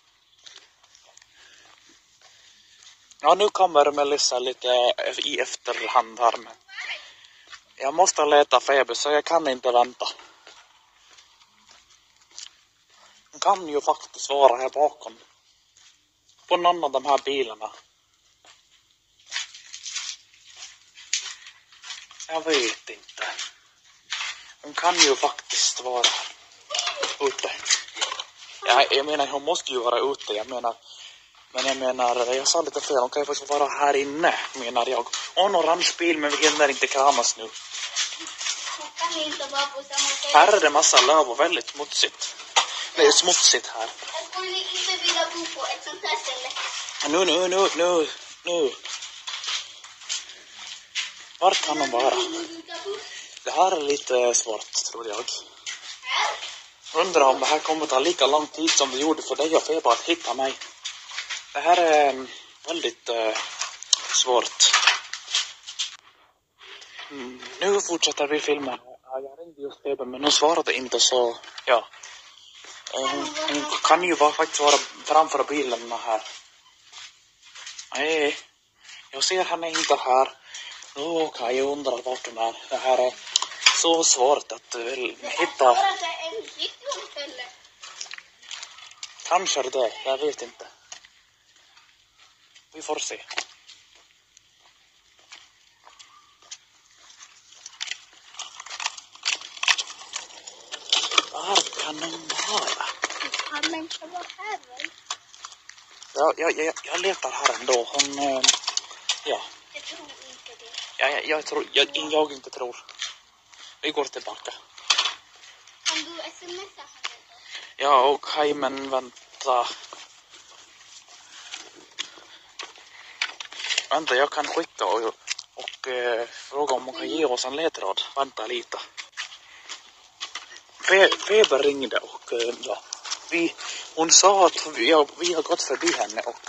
Speaker 1: Ja, nu kommer Melissa lite i efterhand här, men jag måste leta Febe, så jag kan inte vänta. Hon kan ju faktiskt vara här bakom. På någon av de här bilarna. Jag vet inte. Hon kan ju faktiskt vara ute. Jag menar, hon måste ju vara ute. Jag sa lite fel. Hon kan ju faktiskt vara här inne, menar jag. Och en orange bil, men vi hinner inte kramas nu.
Speaker 2: Hon kan inte vara på samma ställe.
Speaker 1: Här är det massa löv och väldigt smutsigt. Det är smutsigt här.
Speaker 2: Jag skulle inte vilja bo på ett sånt här ställe.
Speaker 1: Nu. Var kan hon vara? Det här är lite svårt, tror jag. Undrar om det här kommer ta lika lång tid som det gjorde för dig och Febe att hitta mig. Det här är väldigt svårt. Nu fortsätter vi filma. Jag ringde just Febe, men hon svarade inte, så ja. Hon kan ju faktiskt vara framför bilen här. Nej, jag ser henne inte här. Okej, jag undrar vart hon är. Det här är så svårt att hitta. Kanske är det, jag vet inte. Vi får se. Var kan hon vara?
Speaker 2: Kan inte vara här, väl?
Speaker 1: Ja, jag letar här ändå. Hon, ja.
Speaker 2: Jag tror inte det.
Speaker 1: Jag inte tror. Vi går tillbaka.
Speaker 2: Kan du smsa henne då?
Speaker 1: Ja, okej, men vänta. Vänta, jag kan skicka och fråga om hon kan ge oss en ledtråd. Vänta lite. Febe ringde och ja, hon sa att vi har gått förbi henne och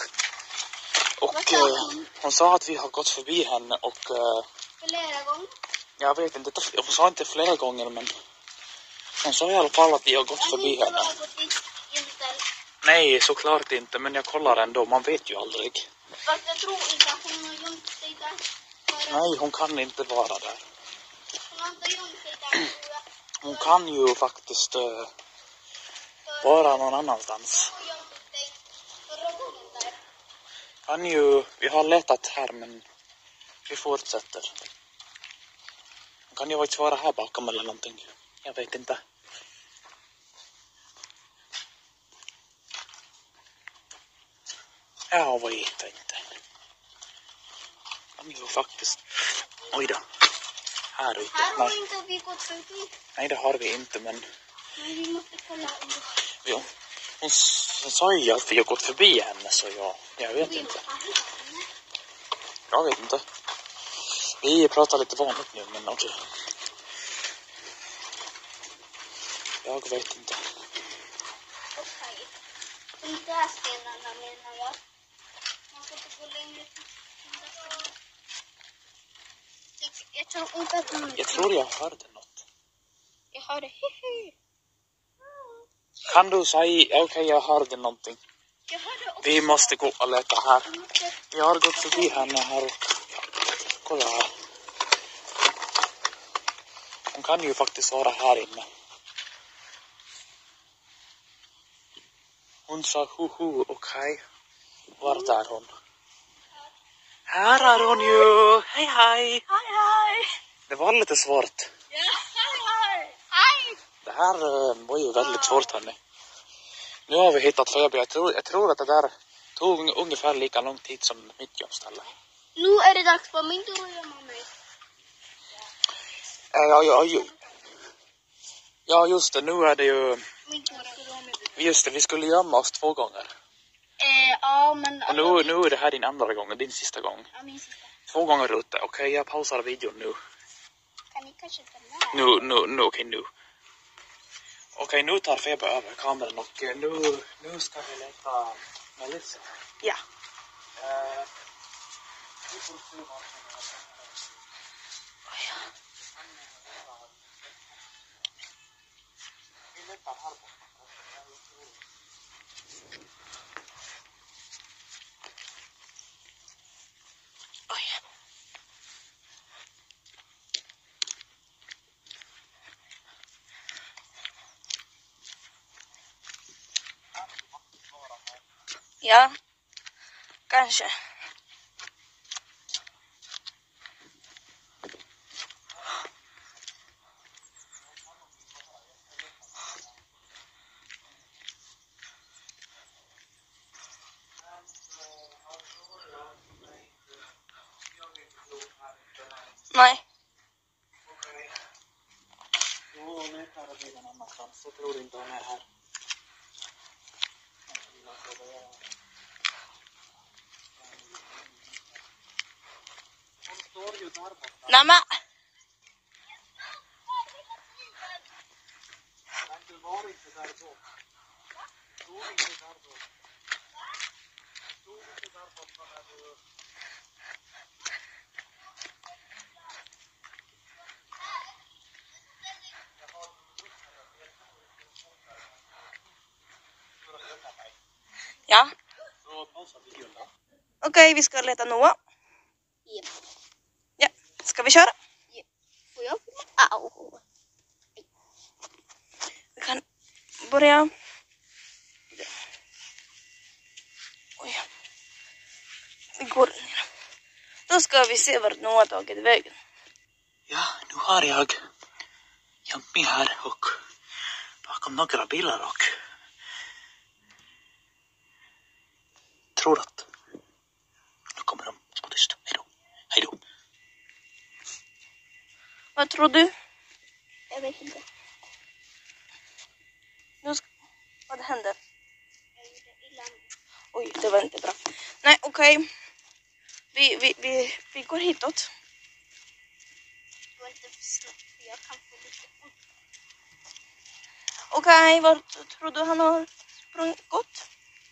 Speaker 1: hon sa att vi har gått förbi henne och
Speaker 2: Flera gånger?
Speaker 1: jag vet inte, hon sa inte flera gånger, men hon sa i alla fall att vi har gått förbi henne. Nej, såklart inte, men jag kollar ändå, man vet ju aldrig.
Speaker 2: Fast jag tror inte att hon har gömt sig där.
Speaker 1: Nej, hon kan inte vara där.
Speaker 2: Hon har inte gömt sig där, tror jag.
Speaker 1: Hon kan ju faktiskt vara någon annanstans. Kan ju, vi har letat här men vi fortsätter. Hon kan ju faktiskt vara här bakom eller någonting. Jag vet inte. Jag vet inte. Kan ju faktiskt... Oj då. Här ute.
Speaker 2: Här har inte vi gått förbi.
Speaker 1: Nej, det har vi inte, men...
Speaker 2: Men vi måste kolla under.
Speaker 1: Jo. Hon sa ju att vi har gått förbi henne, så jag vet inte. Jag vet inte. Vi pratar lite vanligt nu, men okej. Jag vet inte.
Speaker 2: Okej. De där stenarna menar jag. Man får inte gå längre. Jag tror inte att någon...
Speaker 1: Jag tror jag hörde något.
Speaker 2: Jag hörde hihi.
Speaker 1: Kan du säga... Okej, jag hörde någonting.
Speaker 2: Jag hörde också...
Speaker 1: Vi måste gå och leta här. Vi har gått förbi henne här och... Kolla här. Hon kan ju faktiskt vara här inne. Hon sa hoho och hej. Vart är hon? Här är hon ju. Hej hej.
Speaker 3: Hej, hej!
Speaker 1: Det var lite svårt.
Speaker 3: Ja, hej, hej!
Speaker 2: Hej!
Speaker 1: Det här var ju väldigt svårt hörni. Nu har vi hittat Febe. Jag tror att det där tog ungefär lika lång tid som mitt jobbställe.
Speaker 2: Nu är det dags för min tur att gömma mig.
Speaker 1: Ja, just det. Nu är det ju...
Speaker 2: Min tur att gömma mig.
Speaker 1: Just det, vi skulle gömma oss 2 gånger.
Speaker 2: Ja, men...
Speaker 1: Och nu är det här din andra gång, din sista gång.
Speaker 2: Ja, min sista.
Speaker 1: 2 gånger ute. Okej, jag pausar videon nu.
Speaker 2: Kan ni kanske ta med?
Speaker 1: Nu. Okej, nu tar Febe över kameran och nu ska vi leta Melissa.
Speaker 3: Ja.
Speaker 1: Vi får se vad som är. Vi letar här borta.
Speaker 3: Oj. Ja, kanske. Nej.
Speaker 1: Okej. Då letar vi någon annanstans. Jag tror inte hon är här. Hon står ju där borta.
Speaker 3: Nämen.
Speaker 1: Men du var inte där då. Stod inte där då. Stod inte där borta när du...
Speaker 3: Ja.
Speaker 1: Så pausa videon då.
Speaker 3: Okej, vi ska leta Noah.
Speaker 2: Ja.
Speaker 3: Ja, ska vi köra?
Speaker 2: Får jag? Au.
Speaker 3: Vi kan börja. Oj. Vi går ner. Då ska vi se vart Noah tagit vägen.
Speaker 1: Ja, nu har jag gömt mig här och bakom några bilar och tror att nu kommer de så tyst. Hej då.
Speaker 3: Vad tror du?
Speaker 2: Jag vet inte.
Speaker 3: Vad händer?
Speaker 2: Jag gjorde illa.
Speaker 3: Oj, det var inte bra. Nej, okej. Vi går hitåt.
Speaker 2: Det var inte för snabbt. Jag kan få lite ont.
Speaker 3: Okej, vart tror du han har gått?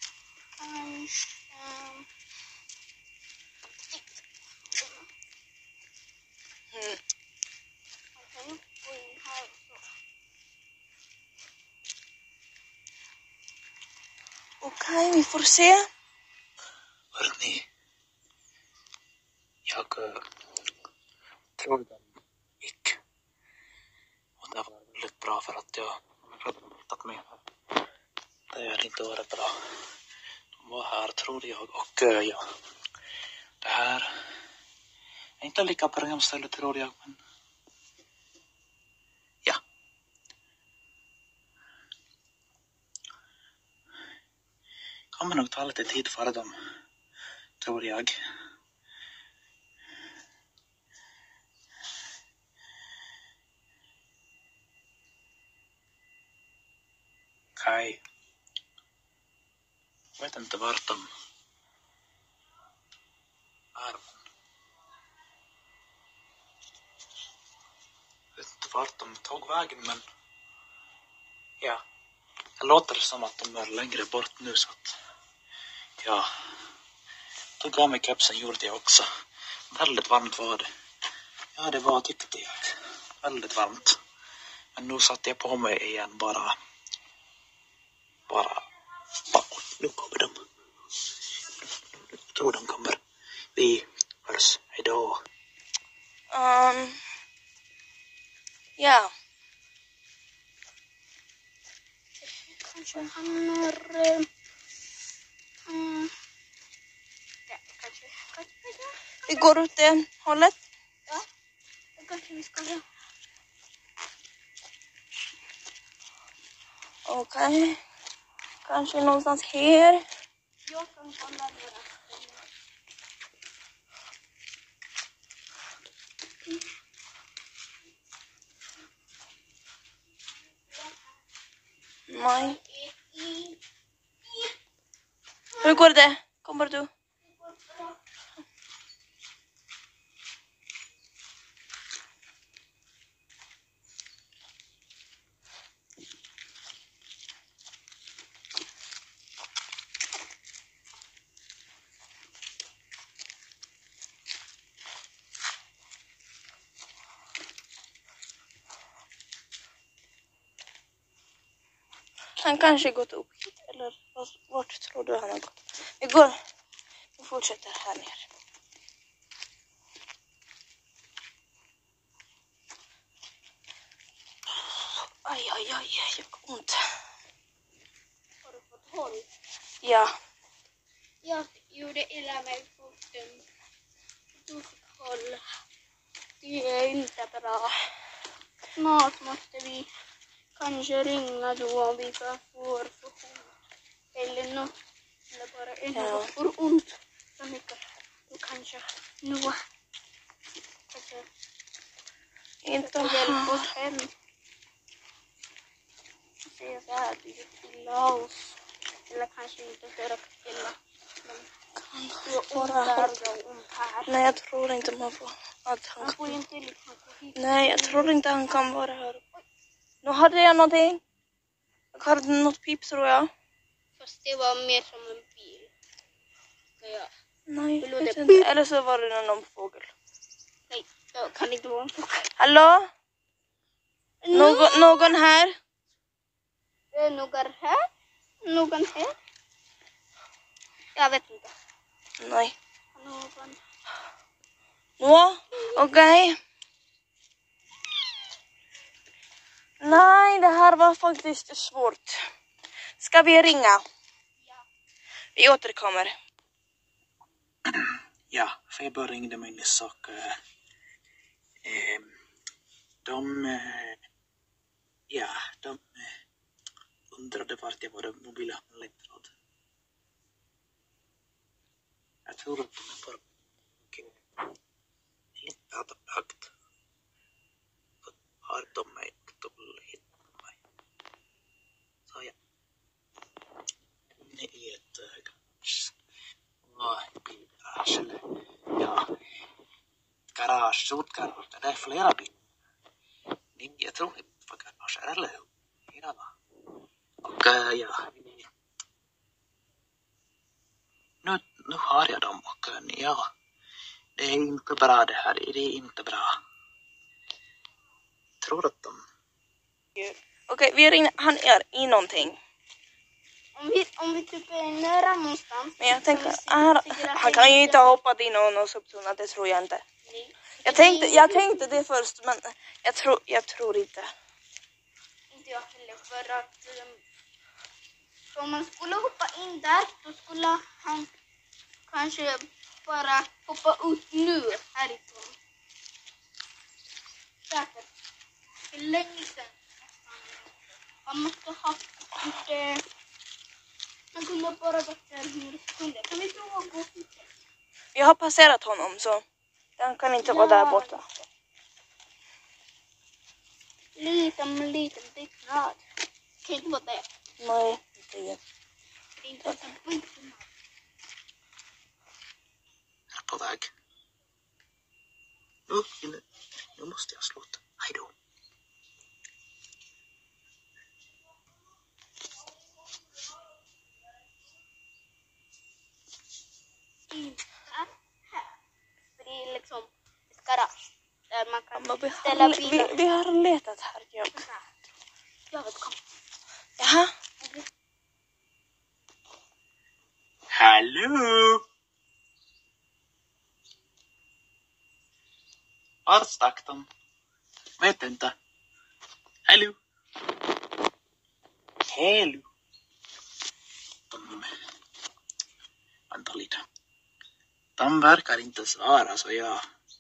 Speaker 3: Okej, vi får se.
Speaker 1: Hörrni, jag tror den gick. Och det var väldigt bra. för att jag har pratat med. Det hade inte varit bra. De var här, trodde jag, och ja. Det här är inte lika programställe, tror jag, men ja. Kommer nog ta lite tid för dem, tror jag. Okej. Jag vet inte vart de är. Jag vet inte vart de tog vägen, men ja. Det låter som att de är längre bort nu, så att ja. Tog av mig kepsen, gjorde jag också. Väldigt varmt var det. Ja, det var, tyckte jag. Väldigt varmt. Men nu satte jag på mig igen bara. Nu kommer de. Jag tror de kommer. Vi hörs. Hejdå.
Speaker 3: Ja.
Speaker 2: Kanske han har... ja, kanske.
Speaker 3: Vi går åt det hållet.
Speaker 2: Ja, det kanske vi ska göra.
Speaker 3: Okej. Kanske någonstans här.
Speaker 2: Jag kan kolla några ställen.
Speaker 3: Nej. Hur går det? Kommer du? Han kanske gått upp hit, eller vart tror du han har gått? Vi fortsätter här nere. Aj, jag har ont.
Speaker 2: Har du fått håll?
Speaker 3: Ja.
Speaker 2: Jag gjorde illa mig foten. Du fick håll. Det är inte bra. Snart måste vi kanske ringa då om vi får för ont. Eller något. Eller bara något för ont. Så mycket. Då kanske nu. Kanske
Speaker 3: Inte
Speaker 2: hjälp oss hem. Säga så här, du gick illa oss. Eller kanske inte direkt illa. Men du har ont där och ont här.
Speaker 3: Nej, jag tror inte man får. Att han
Speaker 2: får inte liksom gå hit.
Speaker 3: Nej, jag tror inte han kan vara här. Nu hade jag någonting. Jag hörde något pip, tror jag.
Speaker 2: Fast det var mer som en bil. Ja.
Speaker 3: Nej,
Speaker 2: Det
Speaker 3: jag vet
Speaker 2: låter
Speaker 3: inte. Eller så var det någon fågel.
Speaker 2: Nej, det kan inte vara en fågel.
Speaker 3: Hallå? Någon här?
Speaker 2: Någon här? Någon här? Jag vet inte.
Speaker 3: Nej.
Speaker 2: Någon.
Speaker 3: Ja, okej. Nej, det här var faktiskt svårt. Ska vi ringa?
Speaker 2: Ja.
Speaker 3: Vi återkommer.
Speaker 1: Ja, Feber ringde mig nyss och de undrade vart jag var mobila ledtråd. Jag tror att de är bara inte prata högt. Har de mig och de hittar mig. Så ja. Ni är ett garage eller ja. Garage, stort garage. Det är flera bilar. Jag tror inte på garage, eller hur? Ja. Och ja. Nu har jag dem och ja. Det är inte bra det här. Det är inte bra. Jag tror att de...
Speaker 3: Okej, vi ringer. Han är i någonting.
Speaker 2: Om vi typ är nära någonstans.
Speaker 3: Men jag tänker, han kan ju inte ha hoppat in någon subtona, det tror jag inte.
Speaker 2: Nej.
Speaker 3: Jag tänkte det först, men jag tror inte.
Speaker 2: för att om man skulle hoppa in där då skulle han kanske bara hoppa ut nu härifrån. Säkert. För länge sedan. Man måste ha lite... Man kunde bara gått där 100 sekunder. Kan vi prova att gå lite?
Speaker 3: Jag har passerat honom så den kan inte vara där borta.
Speaker 2: Liten byggnad. Kan inte vara där.
Speaker 3: Nej, inte igen.
Speaker 2: Det är inte ens en byggnad.
Speaker 1: Jag är på väg. Nu måste jag sluta. Hej då.
Speaker 2: Inte här. För det är liksom ett garage. Där man kan
Speaker 3: Men
Speaker 2: ställa bilar.
Speaker 3: vi har letat här.
Speaker 2: Jag vet, kom.
Speaker 3: Jaha.
Speaker 1: Hallå! Vart stack de? Vet inte. Hallå? Hallå? Vänta lite. De verkar inte svara så jag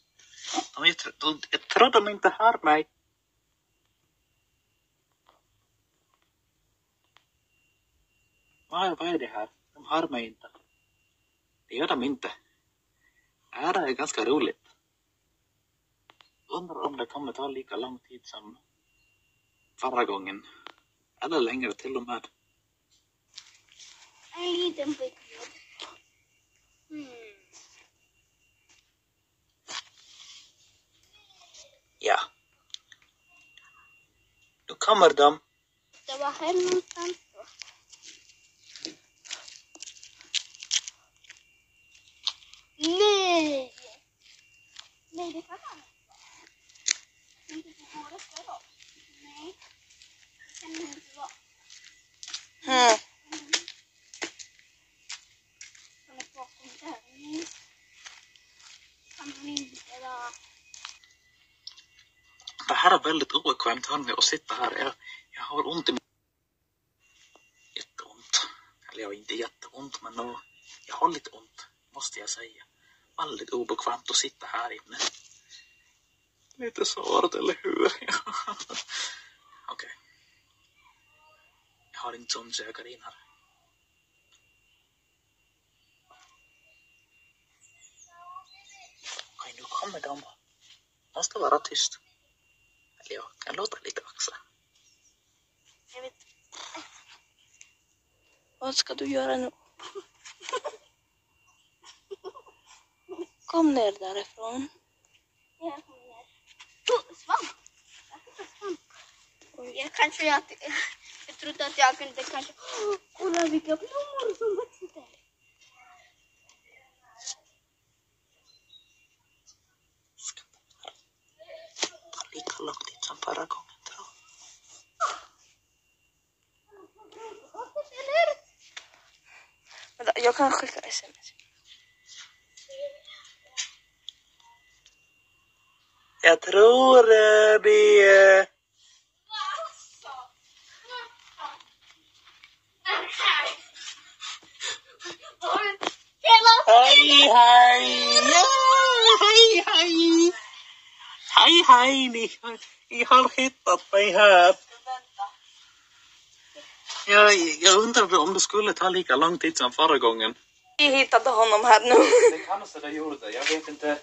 Speaker 1: tror de inte hör mig. Vad är det här? De hör mig inte. Det gör de inte. Det här är ganska roligt. Undrar om det kommer ta lika lång tid som förra gången. Eller längre till och med.
Speaker 2: En liten byggnad.
Speaker 1: Ja. Då kommer de.
Speaker 2: Det var här någonstans då. Nej! Nej, det kan man inte. Inte på våra då. Nej. Det kan det inte vara. Han är bakom där. Nej. Kan man inte vara.
Speaker 1: Det här är väldigt obekvämt hörni att sitta här. Jag har ont i jätteont. Eller jag har inte jätteont men jag har lite ont måste jag säga. Väldigt obekvämt att sitta här inne. Lite svårt eller hur? Okej. Jag har inte sån sökarin här. Okej, nu kommer de. Man ska vara tyst. Eller jag kan låta lite också.
Speaker 2: Jag vet.
Speaker 3: Vad ska du göra nu? Kom ner därifrån.
Speaker 2: Jag kommer ner. Svamp. Jag trodde att jag kunde kanske... Kolla vilka blommor som växer där.
Speaker 1: Lika lång tid som förra gången tror
Speaker 3: jag. Vänta, jag kan skicka sms.
Speaker 1: Jag tror det... Hej, hej! Hej, hej! Hej, hej! Ni har hittat mig här. Jag undrar om det skulle ta lika lång tid som förra gången.
Speaker 3: Vi hittade honom här nu.
Speaker 1: Det kanske det gjorde. Jag vet inte.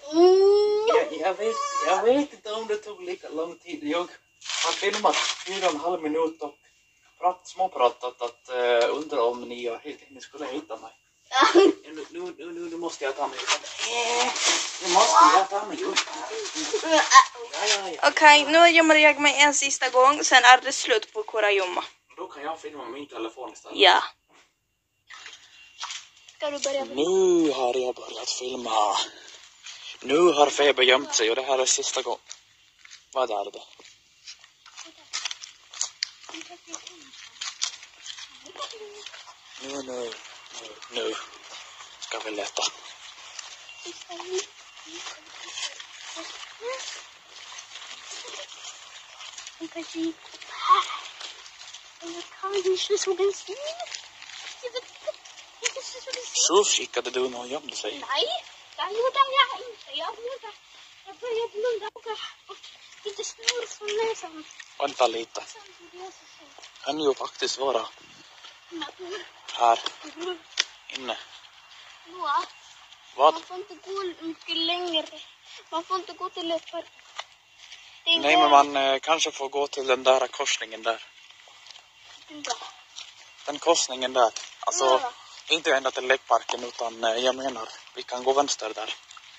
Speaker 1: Jag vet inte om det tog lika lång tid. Jag har filmat 4,5 minuter och småpratat att undra om ni skulle hitta mig. Nu måste jag ta mig upp.
Speaker 3: Okej, nu gömmer jag mig en sista gång. Sen är det slut på kurragömma.
Speaker 1: Då kan jag filma min telefon istället.
Speaker 3: Ja.
Speaker 2: Ska du börja?
Speaker 1: Nu har jag börjat filma. Nu har Feber gömt sig och det här är sista gången. Vad är det? Nu ska vi leta.
Speaker 2: Eller kanske solsken. Jag vet inte solsken.
Speaker 1: Så skickade du när hon gömde sig.
Speaker 2: Nej, det gjorde jag inte. Jag började blunda och lite snor från näsan.
Speaker 1: Vänta lite. Kan ju faktiskt vara här inne.
Speaker 2: Ja.
Speaker 1: Vad?
Speaker 2: Man får inte gå mycket längre. Man får inte gå till ett park.
Speaker 1: Nej, men man kanske får gå till den där korsningen där. Den korsningen där. Alltså, inte ända till lekparken, utan jag menar, vi kan gå vänster där.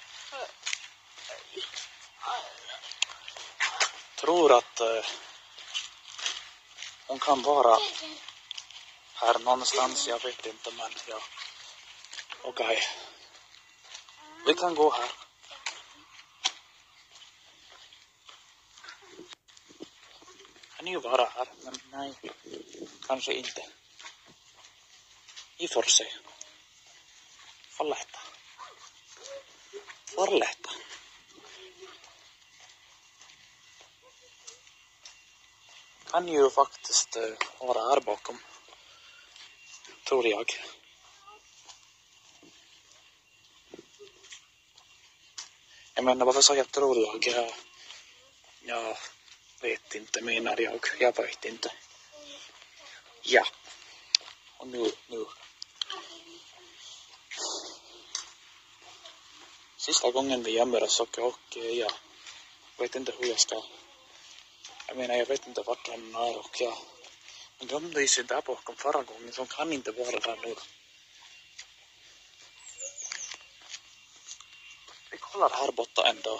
Speaker 1: Tror att hon kan vara här någonstans, jag vet inte, men ja. Okej. Vi kan gå här. Kan ju vara här, men nej. Kanske inte. Vi får se. Forlehta. Kan ju faktiskt vara här bakom. Tror jag. Jag menar, varför sa jag tror jag? Jag vet inte, menar jag. Jag vet inte. Ja. Och nu. Sista gången vi gömmer oss och jag vet inte hur jag ska. Jag menar, jag vet inte vart han är och jag gömde ju sig där bakom förra gången, så kan inte vara där nu. Vi kollar här borta ändå.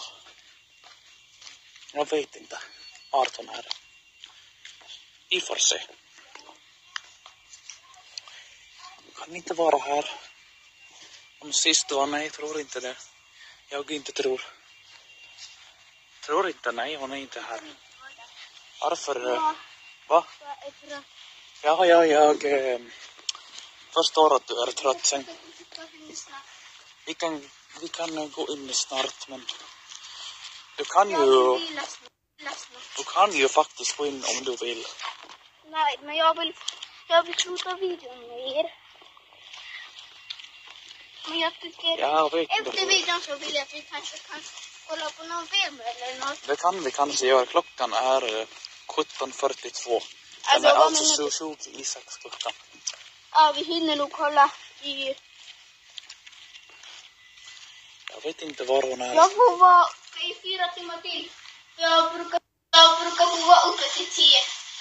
Speaker 1: Jag vet inte. 18 här. Vi får se. Kan inte vara här. Om sist var, nej, tror inte det. Jag inte tror. Tror inte, nej, hon är inte här. Varför? Va? Ja, jag förstår att du är trött. Sen. Vi kan gå in snart, men du kan ju faktiskt gå in om du vill.
Speaker 2: Nej, men jag vill sluta videon med er. Men jag tycker efter videon så vill jag att vi kanske kan kolla på någon film eller något.
Speaker 1: Det kan vi kanske göra. Klockan är 17:42. Den är alltså 26 klockan.
Speaker 2: Ja, vi hinner nog kolla i...
Speaker 1: Jag vet inte var hon är.
Speaker 2: Jag får vara i 4 timmar till. Jag brukar få vara uppe till 10.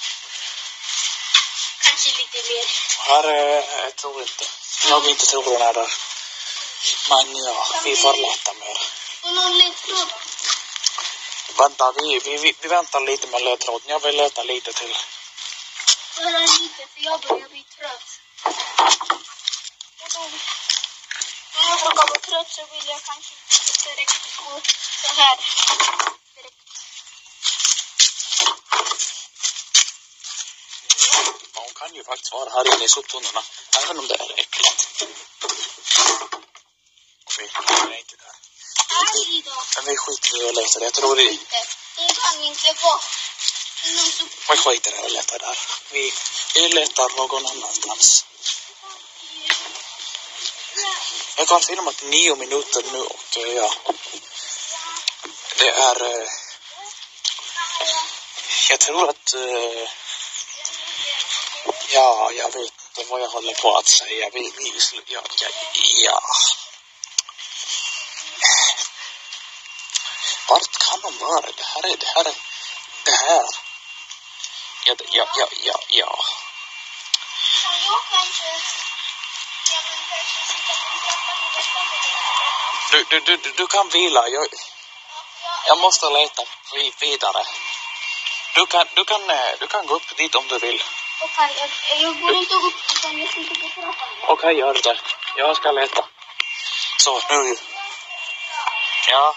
Speaker 2: Kanske lite mer.
Speaker 1: Här jag tror inte. Jag inte tror hon är där. Men ja, vi får leta mer.
Speaker 2: Och någon ledtråd?
Speaker 1: Vänta, vi väntar lite med ledtråden. Jag vill leta lite till.
Speaker 2: Bara lite, för jag börjar bli trött. När jag brukar vara trött så vill jag kanske direkt gå så här.
Speaker 1: Hon kan ju faktiskt vara här inne i soptunnorna. Även om det är äckligt. Okej, det är inte där. Men vi skiter i att leta det. Jag tror det.
Speaker 2: Hon kan inte vara inom soptunnorna.
Speaker 1: Vi skiter i att leta där. Vi letar någon annanstans. Jag har filmat 9 minuter nu och ja. Det är... jag tror att... ja, jag vet inte vad jag håller på att säga. Ja. Vart kan de vara? Det här. Ja. Du kan vila. Jag måste leta vidare. Du kan gå upp dit om du vill.
Speaker 2: Okej, jag går inte upp utan jag sitter på trappan.
Speaker 1: Okej, gör det. Jag ska leta. Så, nu. Ja.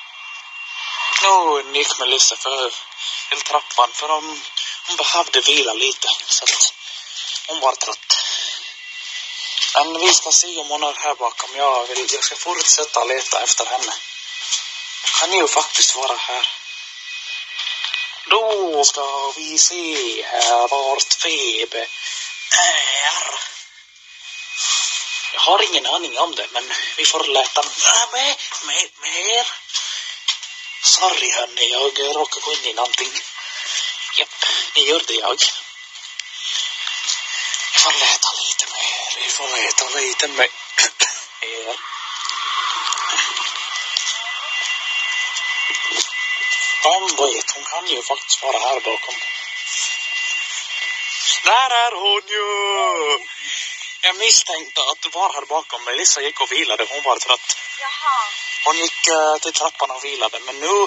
Speaker 1: Nu gick Melissa till trappan för hon behövde vila lite. Så att hon var trött. Men vi ska se om hon är här bakom. Jag ska fortsätta leta efter henne. Kan ju faktiskt vara här. Då ska vi se här vart Febe är. Jag har ingen aning om det, men vi får leta mer. Sorry hörni, jag råkar gå in i någonting. Japp, det gjorde jag. Vi får leta lite mer. Vem vet, hon kan ju faktiskt vara här bakom. Där är hon ju! Jag misstänkte att du var här bakom. Melissa gick och vilade, hon var trött.
Speaker 3: Jaha.
Speaker 1: Hon gick till trappan och vilade, men nu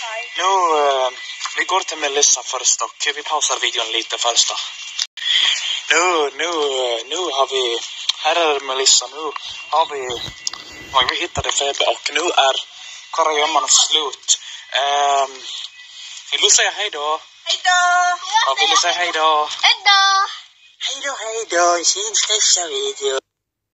Speaker 1: vi går till Melissa först och vi pausar videon lite först då. Nu har vi, här är Melissa, nu har vi hittade Febe och nu är karriären slut. Vill du säga hej då?
Speaker 3: Hej då!
Speaker 1: Ja, vill du säga hej då?
Speaker 2: Hej då!
Speaker 1: Hej då, syns nästa video.